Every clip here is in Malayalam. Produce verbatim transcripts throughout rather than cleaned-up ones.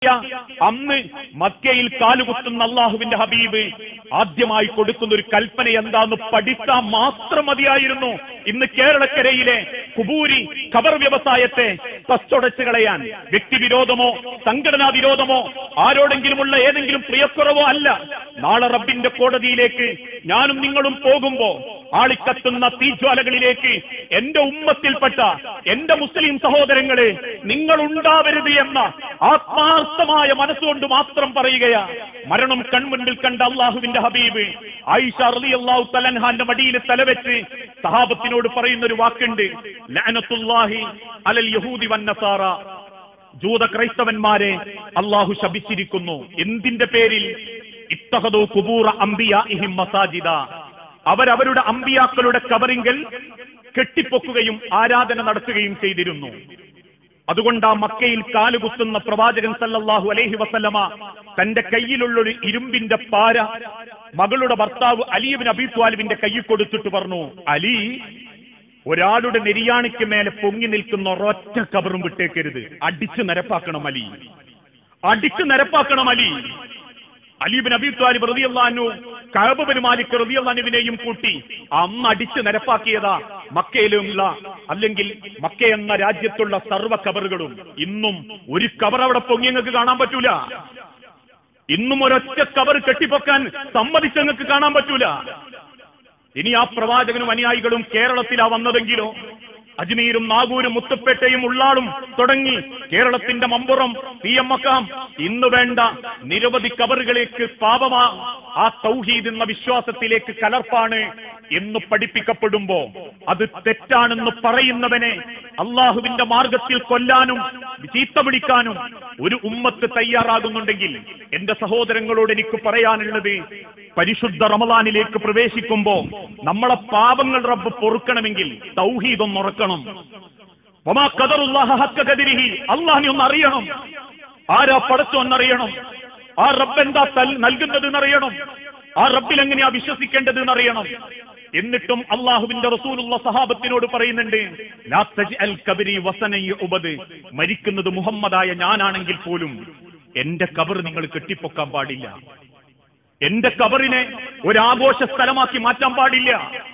അന്ന് മക്കയിൽ കാലുകുത്തുന്ന അള്ളാഹുവിന്റെ ഹബീബ് ആദ്യമായി കൊടുക്കുന്ന ഒരു കൽപ്പന എന്താന്ന് പഠിച്ചാൽ മാത്രം മതിയായിരുന്നു. ഇന്ന് കേരളക്കരയിലെ കുബൂരി ഖബർ വ്യവസായത്തെ പച്ചൊടച്ചു കളയാൻ വ്യക്തിവിരോധമോ സംഘടനാ വിരോധമോ ആരോടെങ്കിലുമുള്ള ഏതെങ്കിലും പ്രിയക്കുറവോ അല്ല. നാളെ റബ്ബിന്റെ കോടതിയിലേക്ക് ഞാനും നിങ്ങളും പോകുമ്പോ ആളിക്കത്തുന്ന തീജ്വാലകളിലേക്ക് എന്റെ ഉമ്മത്തിൽപ്പെട്ട എന്റെ മുസ്ലിം സഹോദരങ്ങളെ നിങ്ങൾ ഉണ്ടാവരുത് എന്ന ആത്മാർത്ഥമായ മനസ്സുകൊണ്ട് മാത്രം പറയുകയാ. മരണം കൺമുൻപിൽ കണ്ട അള്ളാഹുവിന്റെ ഹബീബ് ആയിഷ റളിയല്ലാഹു തആല അൻഹാന്റെ മടിയിൽ തലവെച്ച് സഹാബത്തിനോട് പറയുന്ന ഒരു വാക്കുണ്ട്, ലഅനത്തുല്ലാഹി അലൽ യഹൂദി വന്നസാറ. ജൂത ക്രൈസ്തവന്മാരെ അള്ളാഹു ശപിച്ചിരിക്കുന്നു. എന്തിന്റെ പേരിൽ? ഇത്തഖദു ഖുബൂറ അംബിയാഇഹിം മസാജിദ. അവരവരുടെ അമ്പിയാക്കളുടെ കബറിങ്കൽ കെട്ടിപ്പൊക്കുകയും ആരാധന നടത്തുകയും ചെയ്തിരുന്നു. അതുകൊണ്ട് ആ മക്കയിൽ കാലുകുത്തുന്ന പ്രവാചകൻ സല്ലല്ലാഹു അലൈഹി വസല്ലമ തന്റെ കയ്യിലുള്ളൊരു ഇരുമ്പിന്റെ പാര മകളുടെ ഭർത്താവ് അലി ഇബ്നു അബീ ത്വാലിബിന്റെ കയ്യിൽ കൊടുത്തിട്ട് പറഞ്ഞു, അലി, ഒരാളുടെ നെരിയാണിക്ക് മേലെ പൊങ്ങി നിൽക്കുന്ന ഒരൊറ്റ കബറും വിട്ടേക്കരുത്, അടിച്ചു നിരപ്പാക്കണം അലി, അടിച്ചു നിരപ്പാക്കണം അലി. അലി ഇബ്നു അബീ ത്വാലിബ് റളിയല്ലാഹു അൻഹു കഅബ ബിൻ മാലിക് റളിയല്ലാഹു അൻഹുവിനെയും കൂട്ടി അന്ന് അടിച്ചു നിരപ്പാക്കിയതാ മക്കയിലുള്ള, അല്ലെങ്കിൽ മക്ക എന്ന രാജ്യത്തുള്ള സർവ്വ കബറുകളും. ഇന്നും ഒരു കബർ അവിടെ പൊങ്ങി നിങ്ങൾക്ക് കാണാൻ പറ്റൂല. ഇന്നും ഒരൊറ്റ കബർ കെട്ടിപ്പൊക്കാൻ സമ്മതിച്ച് നിങ്ങൾക്ക് കാണാൻ പറ്റൂല. ഇനി ആ പ്രവാചകനും അനുയായികളും കേരളത്തിലാ വന്നതെങ്കിലോ അജ്മീരും നാഗൂരും മുത്തുപ്പേട്ടയും ഉള്ളാളും തുടങ്ങി കേരളത്തിന്റെ മമ്പുറം സി എം മക്കാം ഇന്ന് വേണ്ട നിരവധി കബറുകളിലേക്ക് പാപമാ ആ തൗഹീദ് എന്ന വിശ്വാസത്തിലേക്ക് കലർപ്പാണ് എന്ന് പഠിപ്പിക്കപ്പെടുമ്പോ അത് തെറ്റാണെന്ന് പറയുന്നവനെ അള്ളാഹുവിന്റെ മാർഗത്തിൽ കൊല്ലാനും ചീത്ത വിളിക്കാനും ഒരു ഉമ്മത്ത് തയ്യാറാകുന്നുണ്ടെങ്കിൽ എന്റെ സഹോദരങ്ങളോട് എനിക്ക് പറയാനുള്ളത്, പരിശുദ്ധ റമളാനിലേക്ക് പ്രവേശിക്കുമ്പോ നമ്മളെ പാപങ്ങൾ റബ്ബ് പൊറുക്കണമെങ്കിൽ തൗഹീദ് ഒന്ന് ഉറക്കണം. വമാ ഖദറുല്ലാഹ ഹഖ്ക ഖദരിഹി. അല്ലാഹുവിനെ ഒന്ന് അറിയണം. ആരാ പടച്ചോന്നറിയണം. ആ റബ്ബ് എന്താ നൽകുന്നത് എന്നറിയണം. ആ റബ്ബിൽ എങ്ങനെയാ വിശ്വസിക്കേണ്ടത് എന്നറിയണം. എന്നിട്ടും അള്ളാഹുവിന്റെ റസൂലുള്ള സഹാബത്തിനോട് പറയുന്നുണ്ട്, ലാ തജ്അൽ ഖബരി വസനൻ യുഅബദ്. മരിക്കുന്നത് മുഹമ്മദായ ഞാനാണെങ്കിൽ പോലും എന്റെ ഖബർ നിങ്ങൾ കെട്ടിപ്പൊക്കാൻ പാടില്ല. എന്റെ ഖബറിനെ ഒരാഘോഷ സ്ഥലമാക്കി മാറ്റാൻ പാടില്ല.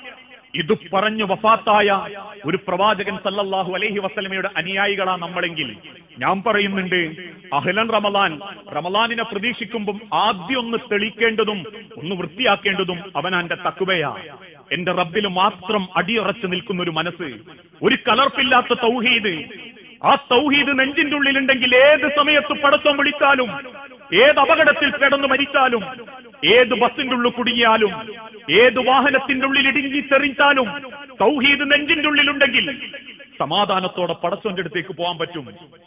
ഇത് പറഞ്ഞു വഫാത്തായ ഒരു പ്രവാചകൻ സല്ലല്ലാഹു അലൈഹി വസല്ലമയുടെ അനുയായികളാ നമ്മളെങ്കിൽ ഞാൻ പറയുന്നുണ്ട്, അഹ്ലൻ റമളാൻ, റമളാനിനെ പ്രതീക്ഷിക്കുമ്പോൾ ആദ്യം ഒന്ന് തെളിക്കേണ്ടതും ഒന്ന് വൃത്തിയാക്കേണ്ടതും അവനാന്റെ തഖ്വയാ. എന്റെ റബ്ബിൽ മാത്രം അടിയുറച്ചു നിൽക്കുന്ന ഒരു മനസ്സ്, ഒരു കലർപ്പില്ലാത്ത തൗഹീദ്. ആ തൗഹീദ് നെഞ്ചിന്റെ ഉള്ളിലുണ്ടെങ്കിൽ ഏത് സമയത്ത് പടച്ചോൻ വിളിച്ചാലും, ഏത് അപകടത്തിൽ കിടന്നു മരിച്ചാലും, ഏത് ബസിന്റെ ഉള്ളിൽ കുടുങ്ങിയാലും, ഏത് വാഹനത്തിന്റെ ഉള്ളിൽ ഇടുങ്ങി തെറിച്ചാലും തൗഹീദ് നെഞ്ചിന്റെ ഉള്ളിലുണ്ടെങ്കിൽ സമാധാനത്തോടെ പടച്ചോന്റെ അടുത്തേക്ക് പോകാൻ പറ്റും.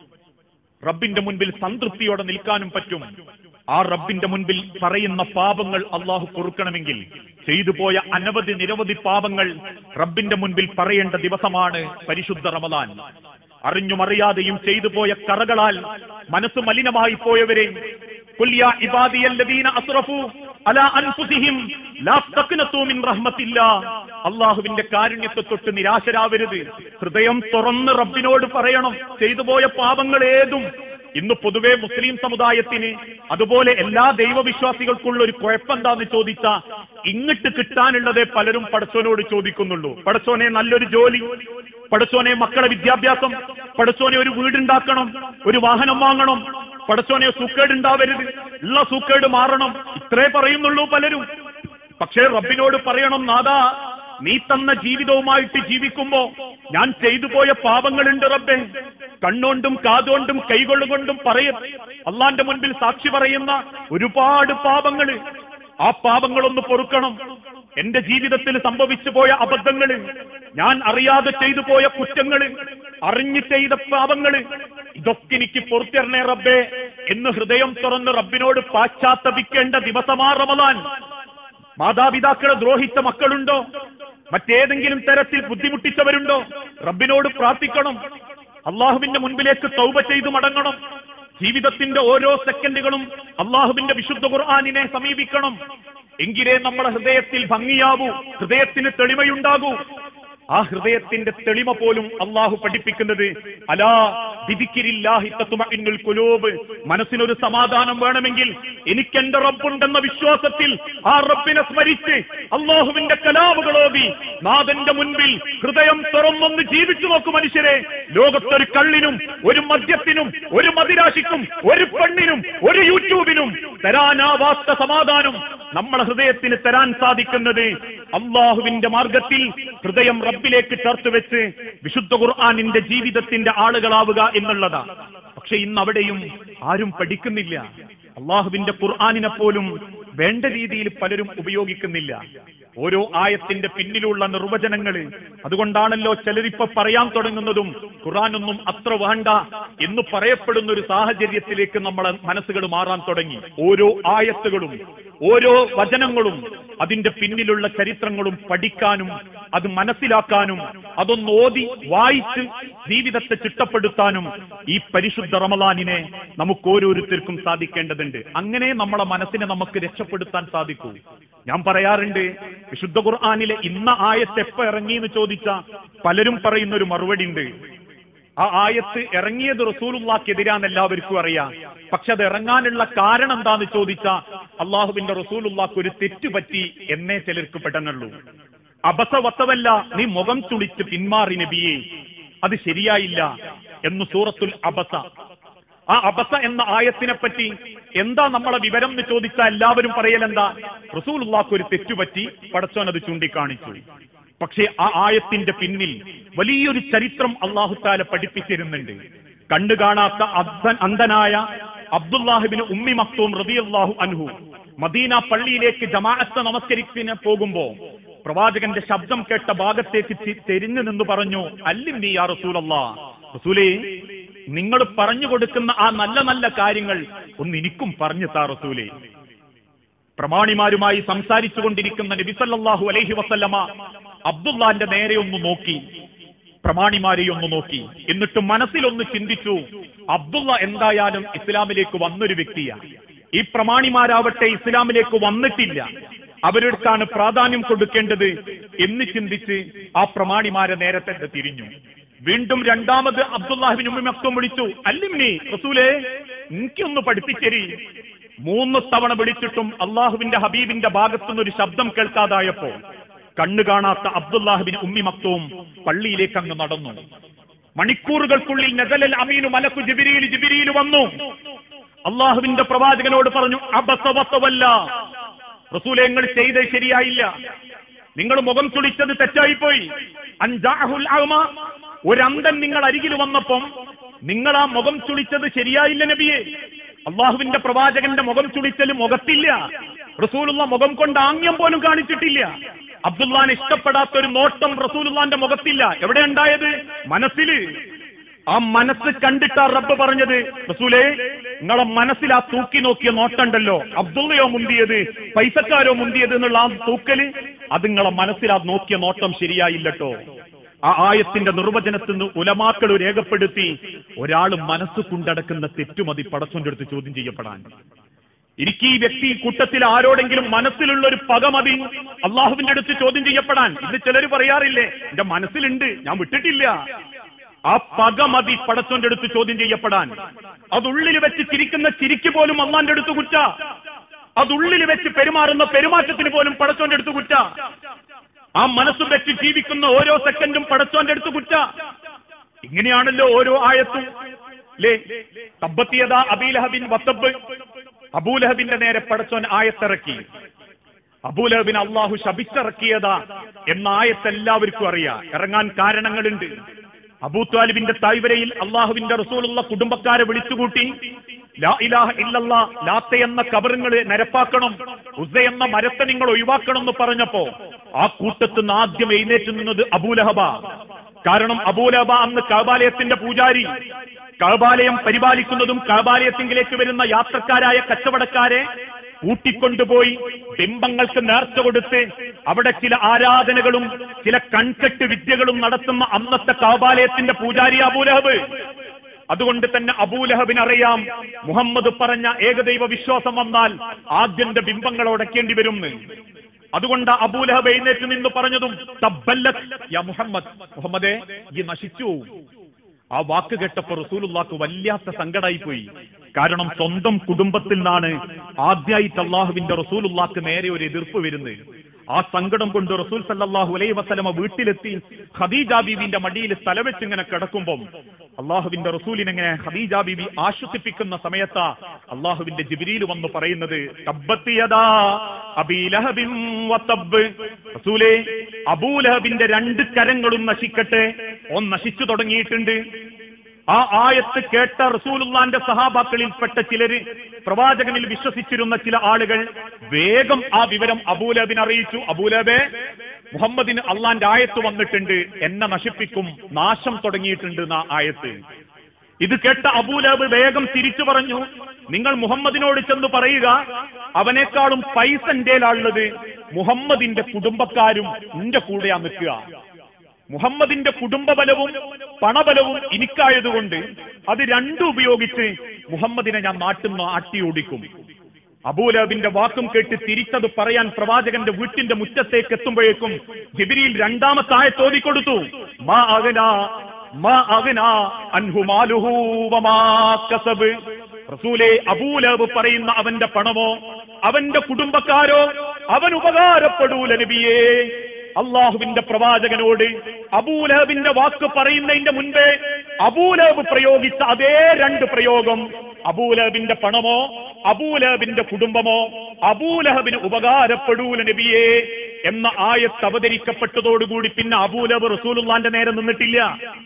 റബ്ബിന്റെ മുൻപിൽ സംതൃപ്തിയോടെ നിൽക്കാനും പറ്റും. ആ റബ്ബിന്റെ മുൻപിൽ പറയുന്ന പാപങ്ങൾ അള്ളാഹു പൊറുക്കണമെങ്കിൽ ചെയ്തു പോയ അനവധി നിരവധി പാപങ്ങൾ റബ്ബിന്റെ മുൻപിൽ പറയേണ്ട ദിവസമാണ് പരിശുദ്ധ റമളാൻ. അറിഞ്ഞും അറിയാതെയും ചെയ്തു പോയ കറകളാൽ മനസ്സ് മലിനമായി പോയവരെ ഖുൽ യാ ഇബാദിയല്ലദീന അസ്റഫു അലാ അൻഫുസിഹിം ലാ തഖ്നതു മിൻ റഹ്മത്തില്ലാഹ്. അല്ലാഹുവിന്റെ കാരുണ്യത്തെ തൊട്ട് നിരാശരാവരുത്. ഹൃദയം തുറന്ന് റബ്ബിനോട് പറയണം ചെയ്തു പോയ പാപങ്ങൾ ഏതും. ഇന്ന് പൊതുവെ മുസ്ലിം സമുദായത്തിന് അതുപോലെ എല്ലാ ദൈവവിശ്വാസികൾക്കുള്ള ഒരു കുഴപ്പമെന്താന്ന് ചോദിച്ചാ ഇങ്ങോട്ട് കിട്ടാനുള്ളതേ പലരും പടച്ചോനോട് ചോദിക്കുന്നുള്ളൂ. പടച്ചോനെ നല്ലൊരു ജോലി, പടച്ചോനെ മക്കളെ വിദ്യാഭ്യാസം, പടച്ചോനെ ഒരു വീടുണ്ടാക്കണം, ഒരു വാഹനം വാങ്ങണം, പടച്ചോനെ സൂക്കേടുണ്ടാവരുത്, ഉള്ള സൂക്കേട് മാറണം, ഇത്രേ പറയുന്നുള്ളൂ പലരും. പക്ഷേ റബ്ബിനോട് പറയണം, നാദാ നീ തന്ന ജീവിതവുമായിട്ട് ജീവിക്കുമ്പോ ഞാൻ ചെയ്തു പോയ പാപങ്ങളുണ്ട് റബ്ബേ. കണ്ണുകൊണ്ടും കാതുകൊണ്ടും കൈകൊള്ളുകൊണ്ടും പറയ അള്ളാന്റെ മുൻപിൽ സാക്ഷി പറയുന്ന ഒരുപാട് പാപങ്ങള്. ആ പാപങ്ങളൊന്ന് പൊറുക്കണം. എന്റെ ജീവിതത്തിൽ സംഭവിച്ചു പോയ അബദ്ധങ്ങള്, ഞാൻ അറിയാതെ ചെയ്തു പോയ കുറ്റങ്ങള്, അറിഞ്ഞു ചെയ്ത പാപങ്ങള്, ഇതൊക്കെ എനിക്ക് പൊറുത്തരണേ റബ്ബേ എന്ന് ഹൃദയം തുറന്ന് റബ്ബിനോട് പാശ്ചാത്തപിക്കേണ്ട ദിവസമാ റമളാൻ. മാതാപിതാക്കളെ ദ്രോഹിച്ച മക്കളുണ്ടോ? മറ്റേതെങ്കിലും തരത്തിൽ ബുദ്ധിമുട്ടിച്ചവരുണ്ടോ? റബ്ബിനോട് പ്രാർത്ഥിക്കണം. അള്ളാഹുവിന്റെ മുൻപിലേക്ക് തൗബ ചെയ്തു മടങ്ങണം. ജീവിതത്തിന്റെ ഓരോ സെക്കൻഡുകളും അള്ളാഹുവിന്റെ വിശുദ്ധ ഖുർആനിനെ സമീപിക്കണം. എങ്കിലേ നമ്മുടെ ഹൃദയത്തിൽ ഭംഗിയാവൂ, ഹൃദയത്തിന് തെളിമയുണ്ടാകൂ. ആ ഹൃദയത്തിന്റെ തെളിമ പോലും അള്ളാഹു പഠിപ്പിക്കുന്നത് അലാ ബിദിക്രില്ലാഹി തത്മഇന്നുൽ ഖുലൂബ്. മനസ്സിനൊരു സമാധാനം വേണമെങ്കിൽ എനിക്ക് എന്റെ റബ്ബുണ്ടെന്ന വിശ്വാസത്തിൽ ആ റബ്ബിനെ സ്മരിച്ച് അള്ളാഹുവിന്റെ കലാമുകളോതി നാഥന്റെ മുൻപിൽ ഹൃദയം തുറന്നൊന്ന് ജീവിച്ചു നോക്കൂ മനുഷ്യരെ. ലോകത്തൊരു കള്ളിനും ഒരു മദ്യത്തിനും ഒരു മദിരാശിക്കും ഒരു പെണ്ണിനും ഒരു യൂട്യൂബിനും തരാനാവാത്ത സമാധാനം നമ്മളെ ഹൃദയത്തിന് തരാൻ സാധിക്കുന്നത് അള്ളാഹുവിന്റെ മാർഗത്തിൽ ഹൃദയം റബ്ബിലേക്ക് ചേർത്ത് വെച്ച് വിശുദ്ധ ഖുർആനിന്റെ ജീവിതത്തിന്റെ ആളുകളാവുക എന്നുള്ളതാണ്. പക്ഷെ ഇന്ന് അവിടെയും ആരും പഠിക്കുന്നില്ല. അള്ളാഹുവിന്റെ ഖുർആനിനെ പോലും വേണ്ട രീതിയിൽ പലരും ഉപയോഗിക്കുന്നില്ല. ഓരോ ആയത്തിന്റെ പിന്നിലുള്ള നിർവചനങ്ങൾ. അതുകൊണ്ടാണല്ലോ ചിലരിപ്പോ പറയാൻ തുടങ്ങുന്നതും ഖുർആനൊന്നും അത്ര വേണ്ട എന്ന് പറയപ്പെടുന്ന ഒരു സാഹചര്യത്തിലേക്ക് നമ്മളെ മനസ്സുകൾ മാറാൻ തുടങ്ങി. ഓരോ ആയത്തുകളും ഓരോ വചനങ്ങളും അതിന്റെ പിന്നിലുള്ള ചരിത്രങ്ങളും പഠിക്കാനും അത് മനസ്സിലാക്കാനും അതൊന്ന് ഓതി വായിച്ച് ജീവിതത്തെ ചിട്ടപ്പെടുത്താനും ഈ പരിശുദ്ധ റമളാനിനെ നമുക്ക് ഓരോരുത്തർക്കും സാധിക്കേണ്ടതുണ്ട്. അങ്ങനെ നമ്മളെ മനസ്സിനെ നമുക്ക് രക്ഷപ്പെടുത്താൻ സാധിക്കൂ. ഞാൻ പറയാറുണ്ട്, വിശുദ്ധ ഖുർആനിലെ ഇന്ന ആയത്ത് എപ്പോ ഇറങ്ങി എന്ന് ചോദിച്ച പലരും പറയുന്ന ഒരു മറുപടി ഉണ്ട്. ആ ആയത്ത് ഇറങ്ങിയത് റസൂലുള്ളാഹിക്കെതിരാന്ന് എല്ലാവർക്കും അറിയാം. പക്ഷെ അത് ഇറങ്ങാനുള്ള കാരണം എന്താന്ന് ചോദിച്ചാ അള്ളാഹുവിന്റെ റസൂലുള്ളാഹിക്ക് ഒരു തെറ്റുപറ്റി എന്നേ ചിലർക്ക് പെട്ടെന്നുള്ളൂ. അബസ വത്തവല്ല, നീ മുഖം ചുളിച്ച് പിന്മാറി നബിയെ, അത് ശരിയായില്ല എന്ന് സൂറത്തുൽ അബസ. ആ അബസ എന്ന ആയത്തിനെ പറ്റി എന്താ നമ്മളെ വിവരം എന്ന് ചോദിച്ചാൽ എല്ലാവരും പറയലെന്താ, റസൂലുള്ളാഹിക്ക് ഒരു തെറ്റുപറ്റി, പടച്ചോൻ അത് ചൂണ്ടിക്കാണിച്ചു. പക്ഷേ ആ ആയത്തിന്റെ പിന്നിൽ വലിയൊരു ചരിത്രം അല്ലാഹു തആല പഠിപ്പിച്ചിരുന്നുണ്ട്. കണ്ടു കാണാത്ത അന്ധനായ അബ്ദുല്ലാഹിബ്നു ഉമ്മി മക്തൂം റളിയല്ലാഹു അൻഹു മദീന പള്ളിയിലേക്ക് ജമാഅത്ത് നമസ്കരിക്കാൻ പോകുമ്പോ പ്രവാചകന്റെ ശബ്ദം കേട്ട ഭാഗത്തേക്ക് തിരിഞ്ഞു നിന്ന് പറഞ്ഞു, അല്ലിംനി യാ റസൂലല്ലാഹ്, റസൂലേ നിങ്ങൾ പറഞ്ഞു കൊടുക്കുന്ന ആ നല്ല നല്ല കാര്യങ്ങൾ ഒന്ന് എനിക്കും പറഞ്ഞു താ റസൂലേ. പ്രമാണിമാരുമായി സംസാരിച്ചു കൊണ്ടിരിക്കുന്ന നബി സല്ലല്ലാഹു അലൈഹി വസല്ലമ അബ്ദുല്ലാന്റെ നേരെ ഒന്ന് നോക്കി, പ്രമാണിമാരെ ഒന്ന് നോക്കി. എന്നിട്ട് മനസ്സിലൊന്ന് ചിന്തിച്ചു, അബ്ദുള്ള എന്തായാലും ഇസ്ലാമിലേക്ക് വന്നൊരു വ്യക്തിയാണ്. ഈ പ്രമാണിമാരാവട്ടെ ഇസ്ലാമിലേക്ക് വന്നിട്ടില്ല, അവരെടുത്താണ് പ്രാധാന്യം കൊടുക്കേണ്ടത് എന്ന് ചിന്തിച്ച് ആ പ്രമാണിമാരെ നേരത്തെ തിരിഞ്ഞു. വീണ്ടും രണ്ടാമത് അബ്ദുല്ലാഹിബ്നു ഉമ്മി മക്തൂം വിളിച്ചു, അല്ലിംനി റസൂലേ, എനിക്കൊന്ന് പഠിപ്പിച്ചേരി. മൂന്ന് തവണ വിളിച്ചിട്ടും അള്ളാഹുവിന്റെ ഹബീബിന്റെ ഭാഗത്തുനിന്ന് ഒരു ശബ്ദം കേൾക്കാതായപ്പോ കണ്ണു കാണാത്ത അബ്ദുല്ലാഹിബ്നു ഉമ്മി മക്തൂം പള്ളിയിലേക്ക് അങ്ങ് നടന്നു. മണിക്കൂറുകൾക്കുള്ളിൽ നസലൽ അമീനു മലക്കു ജിബ്രീൽ ജിബ്രീൽ വന്നു. അള്ളാഹുവിന്റെ പ്രവാചകനോട് പറഞ്ഞു, അബസ വതവല്ല, റസൂലേ നിങ്ങൾ ചെയ്തത് ശരിയായില്ല, നിങ്ങൾ മുഖം ചുളിച്ചത് തെറ്റായിപ്പോയി. അൻജാഹുൽ അഅമ, ഒരന്തൻ നിങ്ങൾ അരികിൽ വന്നപ്പം നിങ്ങൾ ആ മുഖം ചുളിച്ചത് ശരിയായില്ല നബിയെ. അള്ളാഹുവിന്റെ പ്രവാചകന്റെ മുഖം ചുളിച്ചല് മുഖത്തില്ല. റസൂലുള്ള മുഖം കൊണ്ട് ആംഗ്യം പോലും കാണിച്ചിട്ടില്ല. അബ്ദുല്ലാനെ ഇഷ്ടപ്പെടാത്ത ഒരു നോട്ടം റസൂലുള്ളാന്റെ മുഖത്തില്ല. എവിടെ ഉണ്ടായത്? മനസ്സില്. ആ മനസ്സ് കണ്ടിട്ടാ റബ്ബ് പറഞ്ഞത്, റസൂലേ നിങ്ങളെ മനസ്സിൽ ആ തൂക്കി നോക്കിയ നോട്ടുണ്ടല്ലോ, അബ്ദുള്ളയോ മുന്തിയത് പൈസക്കാരോ മുന്തിയത് എന്നുള്ള ആ തൂക്കല്, അത് നിങ്ങളെ മനസ്സിൽ ആ നോക്കിയ നോട്ടം ശരിയായില്ലട്ടോ. ആ ആയത്തിന്റെ നിർവചനത്തിൽ നിന്ന് ഉലമാക്കൾ രേഖപ്പെടുത്തി, ഒരാൾ മനസ്സ് കൊണ്ടടക്കുന്ന തെറ്റുമതി പടച്ചോന്റെ അടുത്ത് ചോദ്യം ചെയ്യപ്പെടാൻ. എനിക്ക് ഈ വ്യക്തി കൂട്ടത്തിൽ ആരോടെങ്കിലും മനസ്സിലുള്ള ഒരു പക മതി അള്ളാഹുവിന്റെ അടുത്ത് ചോദ്യം ചെയ്യപ്പെടാൻ. ഇന്ന് ചിലർ പറയാറില്ലേ, എന്റെ മനസ്സിലുണ്ട് ഞാൻ വിട്ടിട്ടില്ല. ആ പക മതി പടച്ചോന്റെ അടുത്ത് ചോദ്യം ചെയ്യപ്പെടാൻ. അതുള്ളിൽ വെച്ച് ചിരിക്കുന്ന ചിരിക്ക് പോലും അള്ളാന്റെ അടുത്ത് കുറ്റ. അതുള്ളിൽ വെച്ച് പെരുമാറുന്ന പെരുമാറ്റത്തിന് പോലും പടച്ചോന്റെ അടുത്ത് കുറ്റ. ആ മനസ്സും വെച്ച് ജീവിക്കുന്ന ഓരോ സെക്കൻഡും പടച്ചോന്റെ അടുത്ത് കുറ്റ. ഇങ്ങനെയാണല്ലോ ഓരോ ആയത്തും അല്ലേ. തബ്ബത്തിയദാ അബീലഹബിൻ വതബ്ബ്, അബൂലഹബിന്റെ നേരെ പടച്ചോൻ ആയത്തിറക്കി. അബൂലഹബിന് അള്ളാഹു ശപിച്ചിറക്കിയതാ എന്ന ആയത്ത് എല്ലാവർക്കും അറിയാം. ഇറങ്ങാൻ കാരണങ്ങളുണ്ട്. അബൂത്വാലിബിന്റെ തായ്വരയിൽ അള്ളാഹുവിന്റെ റസൂലുള്ള കുടുംബക്കാരെ വിളിച്ചുകൂട്ടി, ലാ ഇലാഹ ഇല്ലല്ലാ, ലാത്ത എന്ന കബറുകളെ നിരപ്പാക്കണം, ഉസ്സ എന്ന മരത്തെ നിങ്ങൾ ഒഴിവാക്കണം എന്ന് പറഞ്ഞപ്പോ ആ കൂട്ടത്തിൽ നിന്ന് ആദ്യം എഴുന്നേറ്റ് നിന്നത് അബൂലഹബ. കാരണം അബൂലഹബ അന്ന് കഅബാലയത്തിന്റെ പൂജാരി. കഅബാലയം പരിപാലിക്കുന്നതും കഅബാലയത്തിലേക്ക് വരുന്ന യാത്രക്കാരായ കച്ചവടക്കാരെ കൂട്ടിക്കൊണ്ടുപോയി ബിംബങ്ങൾക്ക് നേർച്ച കൊടുത്ത് അവിടെ ചില ആരാധനകളും ചില കൺകെട്ട് വിദ്യകളും നടത്തുന്ന അന്നത്തെ കഅബാലയത്തിന്റെ പൂജാരി അബൂലഹബ്. അതുകൊണ്ട് തന്നെ അബൂലഹബിനറിയാം, മുഹമ്മദ് പറഞ്ഞ ഏകദൈവ വിശ്വാസം വന്നാൽ ആദ്യന്റെ ബിംബങ്ങൾ ഉടക്കേണ്ടി വരും. അതുകൊണ്ട് അബൂലഹബ് എഴുന്നേറ്റ് നിന്ന് പറഞ്ഞതും തബ്ബല്ലക് യാ മുഹമ്മദ്, മുഹമ്മദേ ഈ നശിച്ചു. ആ വാക്ക് കേട്ടപ്പോൾ റസൂലുള്ളാഹ്ക്ക് വല്ലാത്ത സങ്കടമായി പോയി. കാരണം സ്വന്തം കുടുംബത്തിൽ നിന്നാണ് ആദ്യമായിട്ട് അള്ളാഹുവിന്റെ റസൂലുള്ളാഹ്ക്ക് നേരെ ഒരു എതിർപ്പ് വരുന്നത്. ആ സങ്കടം കൊണ്ട് റസൂൽ സല്ലല്ലാഹു അലൈഹി വസല്ലമ വീട്ടിലെത്തി ഖദീജ ബീവിന്റെ മടിയിൽ തലവെച്ച് ഇങ്ങനെ കിടക്കുമ്പോൾ അള്ളാഹുവിന്റെ റസൂലിനെങ്ങനെ ഖദീജ ബീവി ആശ്വസിപ്പിക്കുന്ന സമയത്താ അള്ളാഹുവിന്റെ ജിബ്രീൽ വന്ന് പറയുന്നത് തബ്ബത് യദാ അബീ ലഹബിൻ വതബ്, റസൂലേ അബൂലഹബിന്റെ രണ്ട് കരങ്ങളും നശിക്കട്ടെ, ഓൻ നശിച്ചു തുടങ്ങിയിട്ടുണ്ട്. ആ ആയത്ത് കേട്ട റസൂലുള്ളാന്റെ സഹാബാക്കളിൽപ്പെട്ട ചിലര്, പ്രവാചകനിൽ വിശ്വസിച്ചിരുന്ന ചില ആളുകൾ വേഗം ആ വിവരം അബൂലഹബിനെ അറിയിച്ചു. അബൂലഹബേ, മുഹമ്മദിന് അള്ളാന്റെ ആയത്ത് വന്നിട്ടുണ്ട്, എന്നെ നശിപ്പിക്കും, നാശം തുടങ്ങിയിട്ടുണ്ട് എന്ന ആയത്ത്. ഇത് കേട്ട അബൂലഹബ് വേഗം തിരിച്ചു പറഞ്ഞു, നിങ്ങൾ മുഹമ്മദിനോട് ചെന്ന് പറയുക, അവനേക്കാളും പൈസ എന്റേലുള്ളത്, മുഹമ്മദിന്റെ കുടുംബക്കാരും എന്റെ കൂടെയാ നിൽക്കുക. മുഹമ്മദിന്റെ കുടുംബബലവും പണബലവും എനിക്കായതുകൊണ്ട് അത് രണ്ടും ഉപയോഗിച്ച് മുഹമ്മദിനെ ഞാൻ നാട്ടിൽ നിന്ന് ആട്ടിയോടിക്കും. അബൂലഹബിന്റെ വാക്കും കേട്ട് തിരിച്ചത് പറയാൻ പ്രവാചകന്റെ വീട്ടിന്റെ മുറ്റത്തേക്ക് എത്തുമ്പോഴേക്കും ജിബ്രീൽ രണ്ടാമത്തെ ആയത്ത് ഓതിക്കൊടുത്തു. മാ അഗ്നാ മാ അഗ്നാ അൻഹു മാലുഹു വമാ കസബ്. റസൂലേ, അബൂലഹബ് പറയുന്ന അവന്റെ പണമോ അവന്റെ കുടുംബക്കാരോ അവൻ ഉപകാരപ്പെടൂല നബിയേ. അള്ളാഹുവിന്റെ പ്രവാചകനോട് അബൂലഹബിന്റെ വാക്ക് പറയുന്നതിന്റെ മുൻപേ അബൂലഹബ് പ്രയോഗിച്ച അതേ രണ്ട് പ്രയോഗം, അബൂലഹബിന്റെ പണമോ അബൂലഹബിന്റെ കുടുംബമോ അബൂലഹബിന് ഉപകാരപ്പെടൂല നബിയേ എന്ന ആയത്ത് അവതരിക്കപ്പെട്ടതോടുകൂടി പിന്നെ അബൂലഹബ് റസൂലുള്ളാന്റെ നേരെ നിന്നിട്ടില്ല,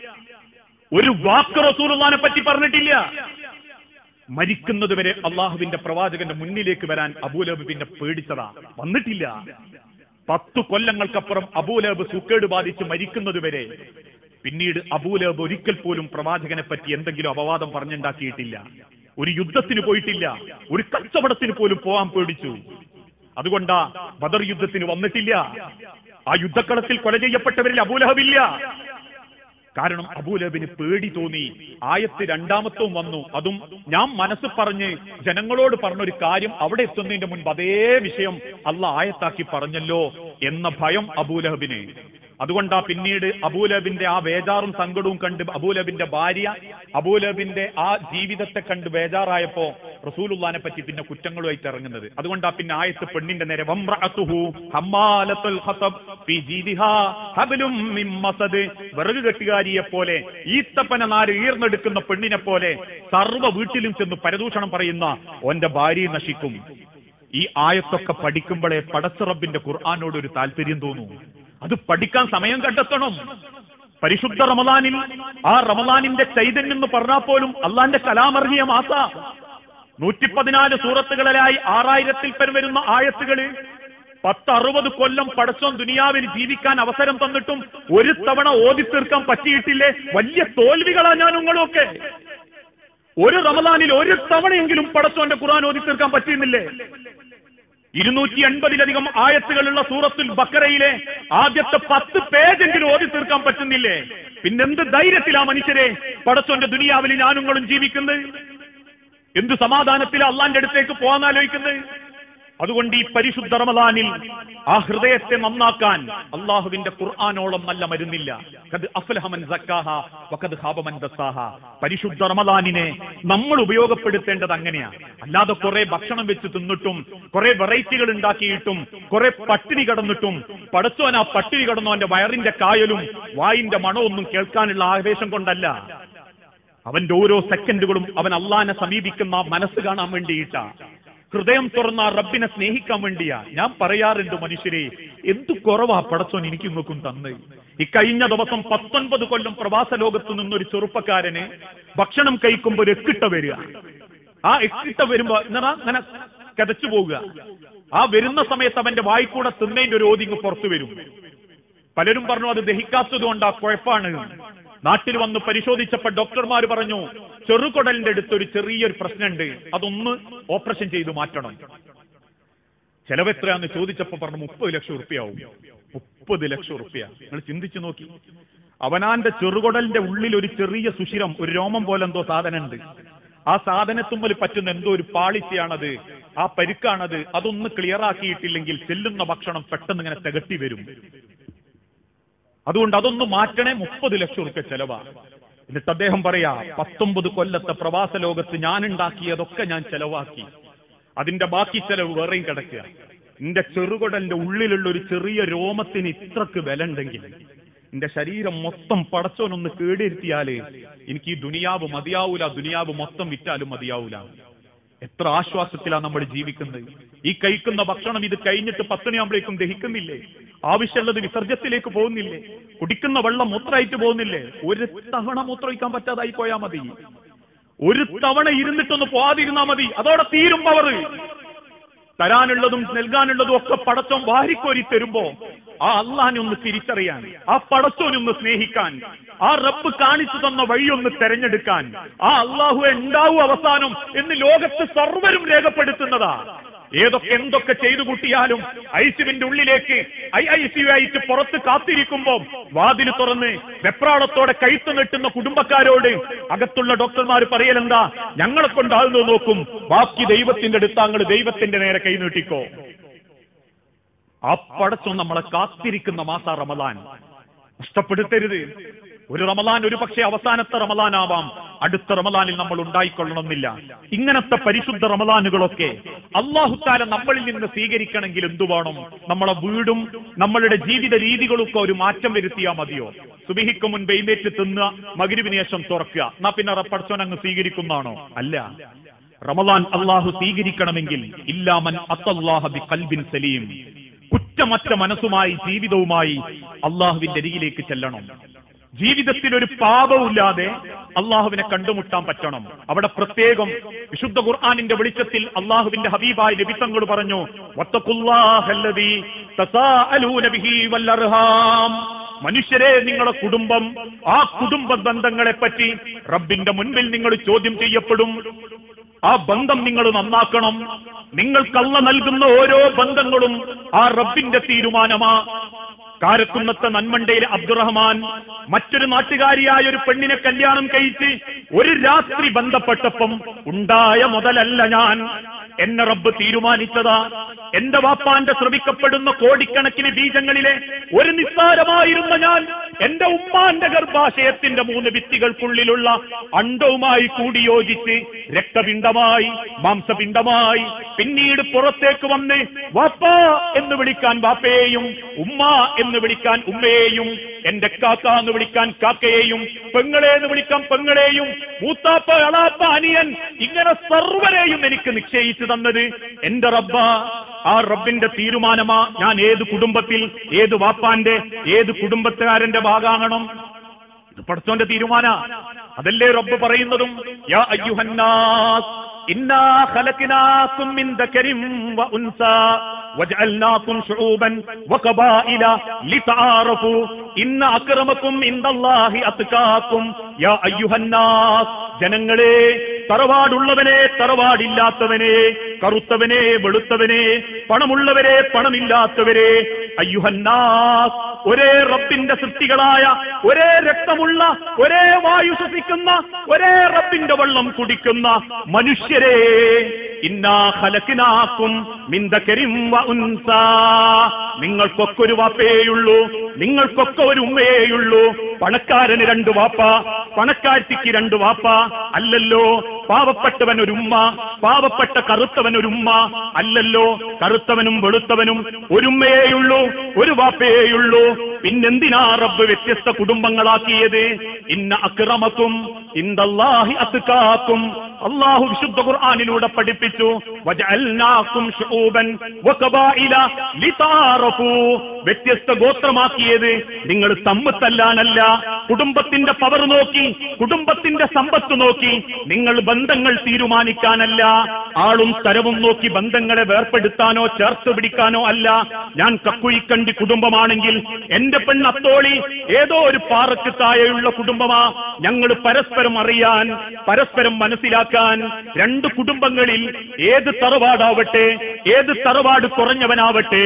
ഒരു വാക്ക് റസൂലുള്ളാനെ പറ്റി പറഞ്ഞിട്ടില്ല. മരിക്കുന്നത് വരെ അള്ളാഹുവിന്റെ പ്രവാചകന്റെ മുന്നിലേക്ക് വരാൻ അബൂലഹബ് പിന്നെ പേടിച്ചതാ, വന്നിട്ടില്ല. പത്തു കൊല്ലങ്ങൾക്കപ്പുറം അബൂലഹബ് സുക്കേട് ബാധിച്ച് മരിക്കുന്നത് വരെ പിന്നീട് അബൂലഹബ് ഒരിക്കൽ പോലും പ്രവാചകനെ പറ്റി എന്തെങ്കിലും അപവാദം പറഞ്ഞുണ്ടാക്കിയിട്ടില്ല. ഒരു യുദ്ധത്തിന് പോയിട്ടില്ല, ഒരു കച്ചവടത്തിന് പോലും പോകാൻ പേടിച്ചു. അതുകൊണ്ടാ ബദർ യുദ്ധത്തിന് വന്നിട്ടില്ല. ആ യുദ്ധക്കളത്തിൽ കൊല ചെയ്യപ്പെട്ടവരിൽ അബൂലഹബില്ല. കാരണം അബൂലഹബിന് പേടി തോന്നി. ആയത്ത് രണ്ടാമത്തവും വന്നു, അതും ഞാൻ മനസ്സ് പറഞ്ഞ് ജനങ്ങളോട് പറഞ്ഞൊരു കാര്യം അവിടെ എത്തുന്നതിന്റെ മുൻപ് അതേ വിഷയം അള്ളാഹ് ആയത്താക്കി പറഞ്ഞല്ലോ എന്ന ഭയം അബൂലഹബിന്. അതുകൊണ്ടാ പിന്നീട് അബൂലഹബിന്റെ ആ ബേജാറും സങ്കടവും കണ്ട് അബൂലഹബിന്റെ ഭാര്യ അബൂലഹബിന്റെ ആ ജീവിതത്തെ കണ്ട് ബേജാറായപ്പോ റസൂലുള്ളാഹിനെ പറ്റി പിന്നെ കുറ്റങ്ങളുമായിട്ട് ഇറങ്ങുന്നത്. അതുകൊണ്ടാ പിന്നെ ആയത്ത് പെണ്ണിന്റെ നേരെ വംറഅതുഹു ഹമ്മാലത്തുൽ ഖതബ് ഫീ ജീദിഹാ ഹബ്ലും മിൻ മസദ്, വിറക് കെട്ടുകാരിയെ പോലെ ഈത്തപ്പന നാര് ഈർന്നെടുക്കുന്ന പെണ്ണിനെ പോലെ സർവ്വ വീട്ടിലും ചെന്ന് പരദൂഷണം പറയുന്ന ഓന്റെ ഭാര്യ നശിക്കും. ഈ ആയത്തൊക്കെ പഠിക്കുമ്പോഴേ പടച്ച റബ്ബിന്റെ ഖുർആനോട് ഒരു താല്പര്യം തോന്നും. അത് പഠിക്കാൻ സമയം കണ്ടെത്തണം. പരിശുദ്ധ റമദാനിൽ ആ റമദാനിന്റെ ചൈതന്യം എന്ന് പറഞ്ഞാൽ പോലും അള്ളാന്റെ കലാമർഹിയ മാസ നൂറ്റി പതിനാല് സൂറത്തുകളിലായി ആറായിരത്തിൽ പേർ വരുന്ന ആയത്തുകള് പത്ത് അറുപത് കൊല്ലം പടച്ചോൻ ദുനിയാവിൽ ജീവിക്കാൻ അവസരം തന്നിട്ടും ഒരു തവണ ഓതി തീർക്കാൻ പറ്റിയിട്ടില്ലേ? വലിയ തോൽവികളാ ഞാൻ നിങ്ങളൊക്കെ. ഒരു റമദാനിൽ ഒരു തവണയെങ്കിലും പടച്ചോന്റെ ഖുർആൻ ഓതി തീർക്കാൻ പറ്റിയിരുന്നില്ലേ? ഇരുന്നൂറ്റി എൺപതിലധികം ആയത്തുകളുള്ള സൂറത്തുൽ ബക്കറയിലെ ആദ്യത്തെ പത്ത് പേജെങ്കിലും ഓതി തീർക്കാൻ പറ്റുന്നില്ലേ? പിന്നെന്ത് ധൈര്യത്തിലാ മനുഷ്യരെ പടച്ചോന്റെ ദുനിയാവിൽ ഞാനുങ്ങളും ജീവിക്കുന്നത്? എന്ത് സമാധാനത്തിലാ അള്ളാന്റെ അടുത്തേക്ക് പോകാൻ ആലോചിക്കുന്നത്? അതുകൊണ്ട് ഈ പരിശുദ്ധ റമദാനിൽ ആ ഹൃദയത്തെ നന്നാക്കാൻ അള്ളാഹുവിന്റെ ഖുർആനോളം നല്ല മരുന്നില്ല. ഖദ് അഫ്ലഹ മൻ സക്കാഹ വഖദ് ഖാബ മൻ ദസ്സാഹ. പരിശുദ്ധ റമദാനിനെ നമ്മൾ ഉപയോഗപ്പെടുത്തേണ്ടത് അങ്ങനെയാ. അല്ലാതെ കുറെ ഭക്ഷണം വെച്ച് തിന്നിട്ടും കുറെ വെറൈറ്റികൾ ഉണ്ടാക്കിയിട്ടും കുറെ പട്ടിണി കടന്നിട്ടും പടച്ചോൻ ആ പട്ടിണി കടന്നോ അവന്റെ വയറിന്റെ കായലും വായിന്റെ മണമൊന്നും കേൾക്കാനുള്ള ആവേശം കൊണ്ടല്ല. അവന്റെ ഓരോ സെക്കൻഡുകളും അവൻ അള്ളാഹിനെ സമീപിക്കുന്ന മനസ്സ് കാണാൻ വേണ്ടിയിട്ടാ, ഹൃദയം തുറന്ന റബ്ബിനെ സ്നേഹിക്കാൻ വേണ്ടിയാ. ഞാൻ പറയാറുണ്ട്, മനുഷ്യരെ എന്തു കുറവാ പടച്ചോൻ എനിക്കും നോക്കും തന്ന്. ഇക്കഴിഞ്ഞ ദിവസം പത്തൊൻപത് കൊല്ലം പ്രവാസ ലോകത്ത് നിന്നൊരു ചെറുപ്പക്കാരന് ഭക്ഷണം കഴിക്കുമ്പോൾ ഒരു എക്കിട്ട വരിക. ആ എക്കിട്ട വരുമ്പോ അങ്ങനെ കതച്ചു പോവുക. ആ വരുന്ന സമയത്ത് അവന്റെ വായിക്കൂടെ തിന്നതിന്റെ ഒരു ഓതിങ് പുറത്തു വരും. പലരും പറഞ്ഞു അത് ദഹിക്കാത്തത് കൊണ്ടാ, കുഴപ്പമാണ്. നാട്ടിൽ വന്ന് പരിശോധിച്ചപ്പോൾ ഡോക്ടർമാർ പറഞ്ഞു ചെറുകുടലിന്റെ അടുത്തൊരു ചെറിയൊരു പ്രശ്നമുണ്ട്, അതൊന്ന് ഓപ്പറേഷൻ ചെയ്ത് മാറ്റണം. ചെലവ് എത്രയാന്ന് ചോദിച്ചപ്പോ പറഞ്ഞു മുപ്പത് ലക്ഷം റുപ്യാവും. മുപ്പത് ലക്ഷം റുപ്യ നിങ്ങൾ ചിന്തിച്ചു നോക്കി. അവനാന്റെ ചെറുകുടലിന്റെ ഉള്ളിൽ ഒരു ചെറിയ സുഷിരം, ഒരു രോമം പോലെ എന്തോ സാധനം ഉണ്ട്. ആ സാധനത്തുമ്മൽ പറ്റുന്ന എന്തോ ഒരു പാളിച്ചയാണത്, ആ പരിക്കാണത്. അതൊന്ന് ക്ലിയർ ആക്കിയിട്ടില്ലെങ്കിൽ ചെല്ലുന്ന ഭക്ഷണം പെട്ടെന്ന് ഇങ്ങനെ തികട്ടി വരും. അതുകൊണ്ട് അതൊന്ന് മാറ്റണേ, മുപ്പത് ലക്ഷം റുപ്യ ചെലവാ. എന്നിട്ട് അദ്ദേഹം പറയാ, പത്തൊമ്പത് കൊല്ലത്തെ പ്രവാസ ലോകത്ത് ഞാൻ ഉണ്ടാക്കിയതൊക്കെ ഞാൻ ചെലവാക്കി, അതിന്റെ ബാക്കി ചെലവ് വേറെയും കിടക്കുക. എന്റെ ചെറുകുടലിന്റെ ഉള്ളിലുള്ള ഒരു ചെറിയ രോമത്തിന് ഇത്രക്ക് വില ഉണ്ടെങ്കിൽ എന്റെ ശരീരം മൊത്തം പടച്ചോനൊന്ന് കേടിരുത്തിയാല് എനിക്ക് ഈ ദുനിയാവ് മതിയാവൂല, ദുനിയാവ് മൊത്തം വിറ്റാലും മതിയാവൂല. എത്ര ആശ്വാസത്തിലാണ് നമ്മൾ ജീവിക്കുന്നത്. ഈ കഴിക്കുന്ന ഭക്ഷണം ഇത് കഴിഞ്ഞിട്ട് പത്തണിയാകുമ്പോഴേക്കും ദഹിക്കുന്നില്ലേ? ആവശ്യമുള്ളത് വിസർജ്യത്തിലേക്ക് പോകുന്നില്ലേ? കുടിക്കുന്ന വെള്ളം മൂത്രമായിട്ട് പോകുന്നില്ലേ? ഒരു തവണ മൂത്രമൊഴിക്കാൻ പറ്റാതായി പോയാൽ മതി, ഒരു തവണ ഇരുന്നിട്ടൊന്ന് പോവാതിരുന്നാ മതി, അതോടെ തീരും പവർ. തരാനുള്ളതും നൽകാനുള്ളതും ഒക്കെ പടച്ചോൻ വാരിക്കോരി തരുമ്പോ ആ അള്ളാഹിനെ ഒന്ന് തിരിച്ചറിയാൻ, ആ പടച്ചോനൊന്ന് സ്നേഹിക്കാൻ, ആ റബ്ബ് കാണിച്ചു തന്ന വഴിയൊന്ന് തെരഞ്ഞെടുക്കാൻ, ആ അള്ളാഹു ഉണ്ടാവും അവസാനം എന്ന് ലോകത്ത് സർവരും രേഖപ്പെടുത്തുന്നതാ. ഏതൊക്കെ എന്തൊക്കെ ചെയ്തു കൂട്ടിയാലും ഐസിയുവിന്റെ ഉള്ളിലേക്ക് ഐ ഐ സി യു ആയിട്ട് പുറത്ത് കാത്തിരിക്കുമ്പോ വാതിൽ തുറന്ന് വെപ്രാളത്തോടെ കൈത്തു നെട്ടുന്ന കുടുംബക്കാരോട് അകത്തുള്ള ഡോക്ടർമാർ പറയലെന്താ, ഞങ്ങളെ കൊണ്ടാകുന്നത് നോക്കും, ബാക്കി ദൈവത്തിന്റെ അടുത്താങ്ങൾ ദൈവത്തിന്റെ നേരെ കൈ നീട്ടിക്കോ. ആ പടച്ചോൻ നമ്മളെ കാത്തിരിക്കുന്ന മാസ റമദാൻ നഷ്ടപ്പെടുത്തരുത്. ഒരു റമദാൻ ഒരു പക്ഷേ അവസാനത്തെ റമദാനാവാം, അടുത്ത റമദാനിൽ നമ്മൾ ഉണ്ടായിക്കൊള്ളണമെന്നില്ല. ഇങ്ങനത്തെ പരിശുദ്ധ റമദാനുകളൊക്കെ അല്ലാഹു തആല നമ്മളിൽ നിന്ന് സ്വീകരിക്കണമെങ്കിൽ എന്തു വേണം? നമ്മളെ വീടും നമ്മളുടെ ജീവിത രീതികളൊക്കെ ഒരു മാറ്റം വരുത്തിയാൽ മതിയോ? സുബഹിക്ക് മുൻപ് എഴുന്നേറ്റ് തിന്ന, മഗ്‌രിബിന് ശേഷം തുറക്കുക, എന്നാ പിന്നെ പടച്ചോൻ അങ്ങ് സ്വീകരിക്കുന്നതാണോ? അല്ല. റമദാൻ അല്ലാഹു സ്വീകരിക്കണമെങ്കിൽ ഇല്ലാമൻ അത്തല്ലാഹ ബിഖൽബിൻ സലീം, കുറ്റമറ്റ മനസ്സുമായി ജീവിതവുമായി അള്ളാഹുവിന്റെ അരികിലേക്ക് ചെല്ലണം. ജീവിതത്തിൽ ഒരു പാപമില്ലാതെ അള്ളാഹുവിനെ കണ്ടുമുട്ടാൻ പറ്റണം. അവിടെ പ്രത്യേകം വിശുദ്ധ ഖുർആനിന്റെ വെളിച്ചത്തിൽ അള്ളാഹുവിന്റെ ഹബീബായ നബി തങ്ങൾ പറഞ്ഞു, വത്തഖുല്ലാഹല്ലദീ തസാഅലൂന ബിഹി വൽ അർഹാം. മനുഷ്യരെ, നിങ്ങളുടെ കുടുംബം, ആ കുടുംബ ബന്ധങ്ങളെ പറ്റി റബ്ബിന്റെ മുൻപിൽ നിങ്ങൾ ചോദ്യം ചെയ്യപ്പെടും. ആ ബന്ധം നിങ്ങൾ നന്നാക്കണം. നിങ്ങൾക്ക് അല്ലാഹു നൽകുന്ന ഓരോ ബന്ധങ്ങളും ആ റബ്ബിന്റെ തീരുമാനമാ. കാരക്കുന്നത്തെ നന്മണ്ടയിലെ അബ്ദുറഹ്മാൻ മറ്റൊരു നാട്ടുകാരിയായ ഒരു പെണ്ണിനെ കല്യാണം കഴിച്ച് ഒരു രാത്രി ബന്ധപ്പെട്ടപ്പം ഉണ്ടായ മുതലല്ല ഞാൻ, എന്നെ റബ്ബ് തീരുമാനിച്ചതാ. എന്റെ വാപ്പാന്റെ ശ്രമിക്കപ്പെടുന്ന കോടിക്കണക്കിന് ബീജങ്ങളിലെ ഒരു നിസ്സാരമായിരുന്ന ഞാൻ എന്റെ ഉമ്മാന്റെ ഗർഭാശയത്തിന്റെ മൂന്ന് ഭിത്തികൾക്കുള്ളിലുള്ള അണ്ടവുമായി കൂടിയോജിച്ച് രക്തപിണ്ഡമായി, മാംസപിണ്ഡമായി, പിന്നീട് പുറത്തേക്ക് വന്ന് വാപ്പാ എന്ന് വിളിക്കാൻ വാപ്പയെയും, ഉമ്മ എന്ന് വിളിക്കാൻ ഉമ്മയെയും, എന്റെ കാക്ക എന്ന് വിളിക്കാൻ കാക്കയെയും, പെങ്ങളെ എന്ന് വിളിക്കാൻ പെങ്ങളെയും, മൂത്താപ്പ, അളാപ്പ, അനിയൻ, ഇങ്ങനെ സർവരെയും എനിക്ക് നിശ്ചയിച്ചു തന്നത് എന്റെ റബ്ബ. ആ റബ്ബിന്റെ തീരുമാനമാ ഞാൻ ഏത് കുടുംബത്തിൽ, ഏത് വാപ്പാന്റെ, ഏത് കുടുംബത്തുകാരന്റെ ഭാഗാകണം. ഇത് പടച്ചോന്റെ തീരുമാന. അതല്ലേ റബ്ബ് പറയുന്നതും, യാ അയ്യുഹന്നാസ് ഇന്നാ ഖലഖനാകും മിൻ ദകരിൻ വ ഉൻസാ വജഅൽനാകും ശുഊബൻ വഖബായില ലിതആറഫു ഇന്ന അക്രമകും ഇൻദല്ലാഹി അത്ഖാകും. യാ അയ്യുഹന്നാസ്, ജനങ്ങളെ, തറവാടുള്ളവനെ, തറവാടില്ലാത്തവനെ, കറുത്തവനെ, വെളുത്തവനെ, പണമുള്ളവരെ, പണമില്ലാത്തവരെ, അയ്യുഹന്നാസ്, ഒരേ റബ്ബിന്റെ സൃഷ്ടികളായ, ഒരേ രക്തമുള്ള, ഒരേ വായു ശ്വസിക്കുന്ന, ഒരേ റബ്ബിന്റെ വെള്ളം കുടിക്കുന്ന മനുഷ്യരെ, ഇന്നാ ഖലഖനാകും മിൻ ദകരിൻ വ ഉൻസാ, നിങ്ങൾക്കൊക്കെ ഒരു വാപ്പയേയുള്ളൂ, നിങ്ങൾക്കൊക്കെ ഒരു ഉമ്മയേയുള്ളൂ. പണക്കാരന് രണ്ട് വാപ്പ, പണക്കാർത്തിക്ക് രണ്ട് വാപ്പ അല്ലല്ലോ. പാവപ്പെട്ടവൻ ഒരു ഉമ്മ, പാവപ്പെട്ട കറുത്തവൻ ഒരു ഉമ്മ അല്ലല്ലോ. കറുത്തവനും വെളുത്തവനും ഒരുമ്മയേയുള്ളൂ, ഒരു വാപ്പയേയുള്ളൂ. പിന്നെന്തിനാ റബ്ബ് വ്യത്യസ്ത കുടുംബങ്ങളാക്കിയത്? ഇന്ന അക്രമക്കും ഇൻദല്ലാഹി അത്ഖാക്കും. അല്ലാഹു വിശുദ്ധ ഖുർആനിലൂടെ പഠിപ്പിച്ചു, വജഅൽനാകും ശുഊബൻ വഖബായില ലിതആറഫു. വ്യത്യസ്ത ഗോത്രമാക്കിയത് നിങ്ങൾ തമ്മിൽ തല്ലാനല്ല, കുടുംബത്തിന്റെ പവർ നോക്കി, കുടുംബത്തിന്റെ സമ്പത്ത് നോക്കി നിങ്ങൾ ബന്ധങ്ങൾ തീരുമാനിക്കാനല്ല, ആളും തരവും നോക്കി ബന്ധങ്ങളെ വേർപ്പെടുത്താനോ ചേർത്ത് പിടിക്കാനോ അല്ല. ഞാൻ കക്കുയിക്കണ്ടി കുടുംബമാണെങ്കിൽ എന്റെ പെണ്ണ് അത്തോളി ഏതോ ഒരു പാറക്ക് താഴെയുള്ള കുടുംബമാ. ഞങ്ങൾ പരസ്പരം അറിയാൻ, പരസ്പരം മനസ്സിലാക്കാൻ, രണ്ട് കുടുംബങ്ങളിൽ ഏത് തറവാടാവട്ടെ, ഏത് തറവാട് കുറഞ്ഞവനാവട്ടെ,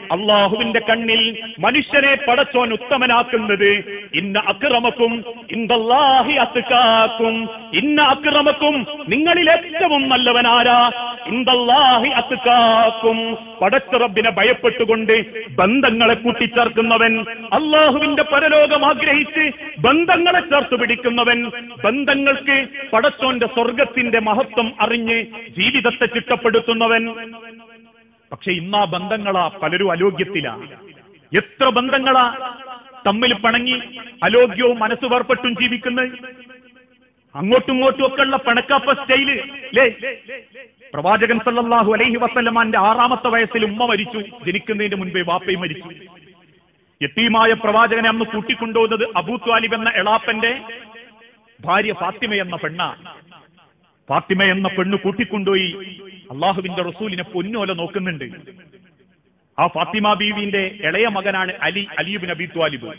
അള്ളാഹുവിന്റെ കണ്ണിൽ മനുഷ്യനെ പടച്ചോൻ ഉത്തമനാക്കുന്നത് ഇന്ന അക്രമക്കും ഇൻദല്ലാഹി അത്ഖാക്കും, ഇന്ന അക്രമക്കും നിങ്ങളിൽ ഏറ്റവും നല്ലവനാരാ, ഇൻദല്ലാഹി അത്ഖാക്കും പടച്ച റബ്ബിനെ ഭയപ്പെട്ടുകൊണ്ട് ബന്ധങ്ങളെ കൂട്ടിച്ചേർക്കുന്നവൻ, അള്ളാഹുവിന്റെ പരലോകം ആഗ്രഹിച്ച് ബന്ധങ്ങളെ ചേർത്ത് പിടിക്കുന്നവൻ, ബന്ധങ്ങൾക്ക് പടച്ചോന്റെ സ്വർഗത്തിന്റെ മഹത്വം അറിഞ്ഞ് ജീവിതത്തെ ചിട്ടപ്പെടുത്തുന്നവൻ. പക്ഷെ ഇന്നാ ബന്ധങ്ങളാ പലരും അലോഗ്യത്തിലാ. എത്ര ബന്ധങ്ങളാ തമ്മിൽ പണങ്ങി അലോഗ്യവും മനസ്സ് വേർപ്പെട്ടും ജീവിക്കുന്നത്. അങ്ങോട്ടും ഇങ്ങോട്ടും ഒക്കെ ഉള്ള പണക്കാപ്പ സ്റ്റൈല് അല്ലേ. പ്രവാചകൻ സല്ലല്ലാഹു അലൈഹി വസല്ലമന്റെ ആറാമത്തെ വയസ്സിൽ ഉമ്മ മരിച്ചു, ജനിക്കുന്നതിന്റെ മുൻപേ വാപ്പയും മരിച്ചു. യതീമായ പ്രവാചകനെ അന്ന് കൂട്ടിക്കൊണ്ടുപോകുന്നത് അബൂ ത്വാലിബ് എന്ന എളാപ്പന്റെ ഭാര്യ ഫാത്തിമ എന്ന പെണ്ണ. ഫാത്തിമ എന്ന പെണ്ണ് കൂട്ടിക്കൊണ്ടുപോയി അള്ളാഹുവിന്റെ റസൂലിനെ പൊന്നോല നോക്കുന്നുണ്ട്. ആ ഫാത്തിമ ബീവിന്റെ ഇളയ മകനാണ് അലി അലി ഇബ്നു അബീ ത്വാലിബ്.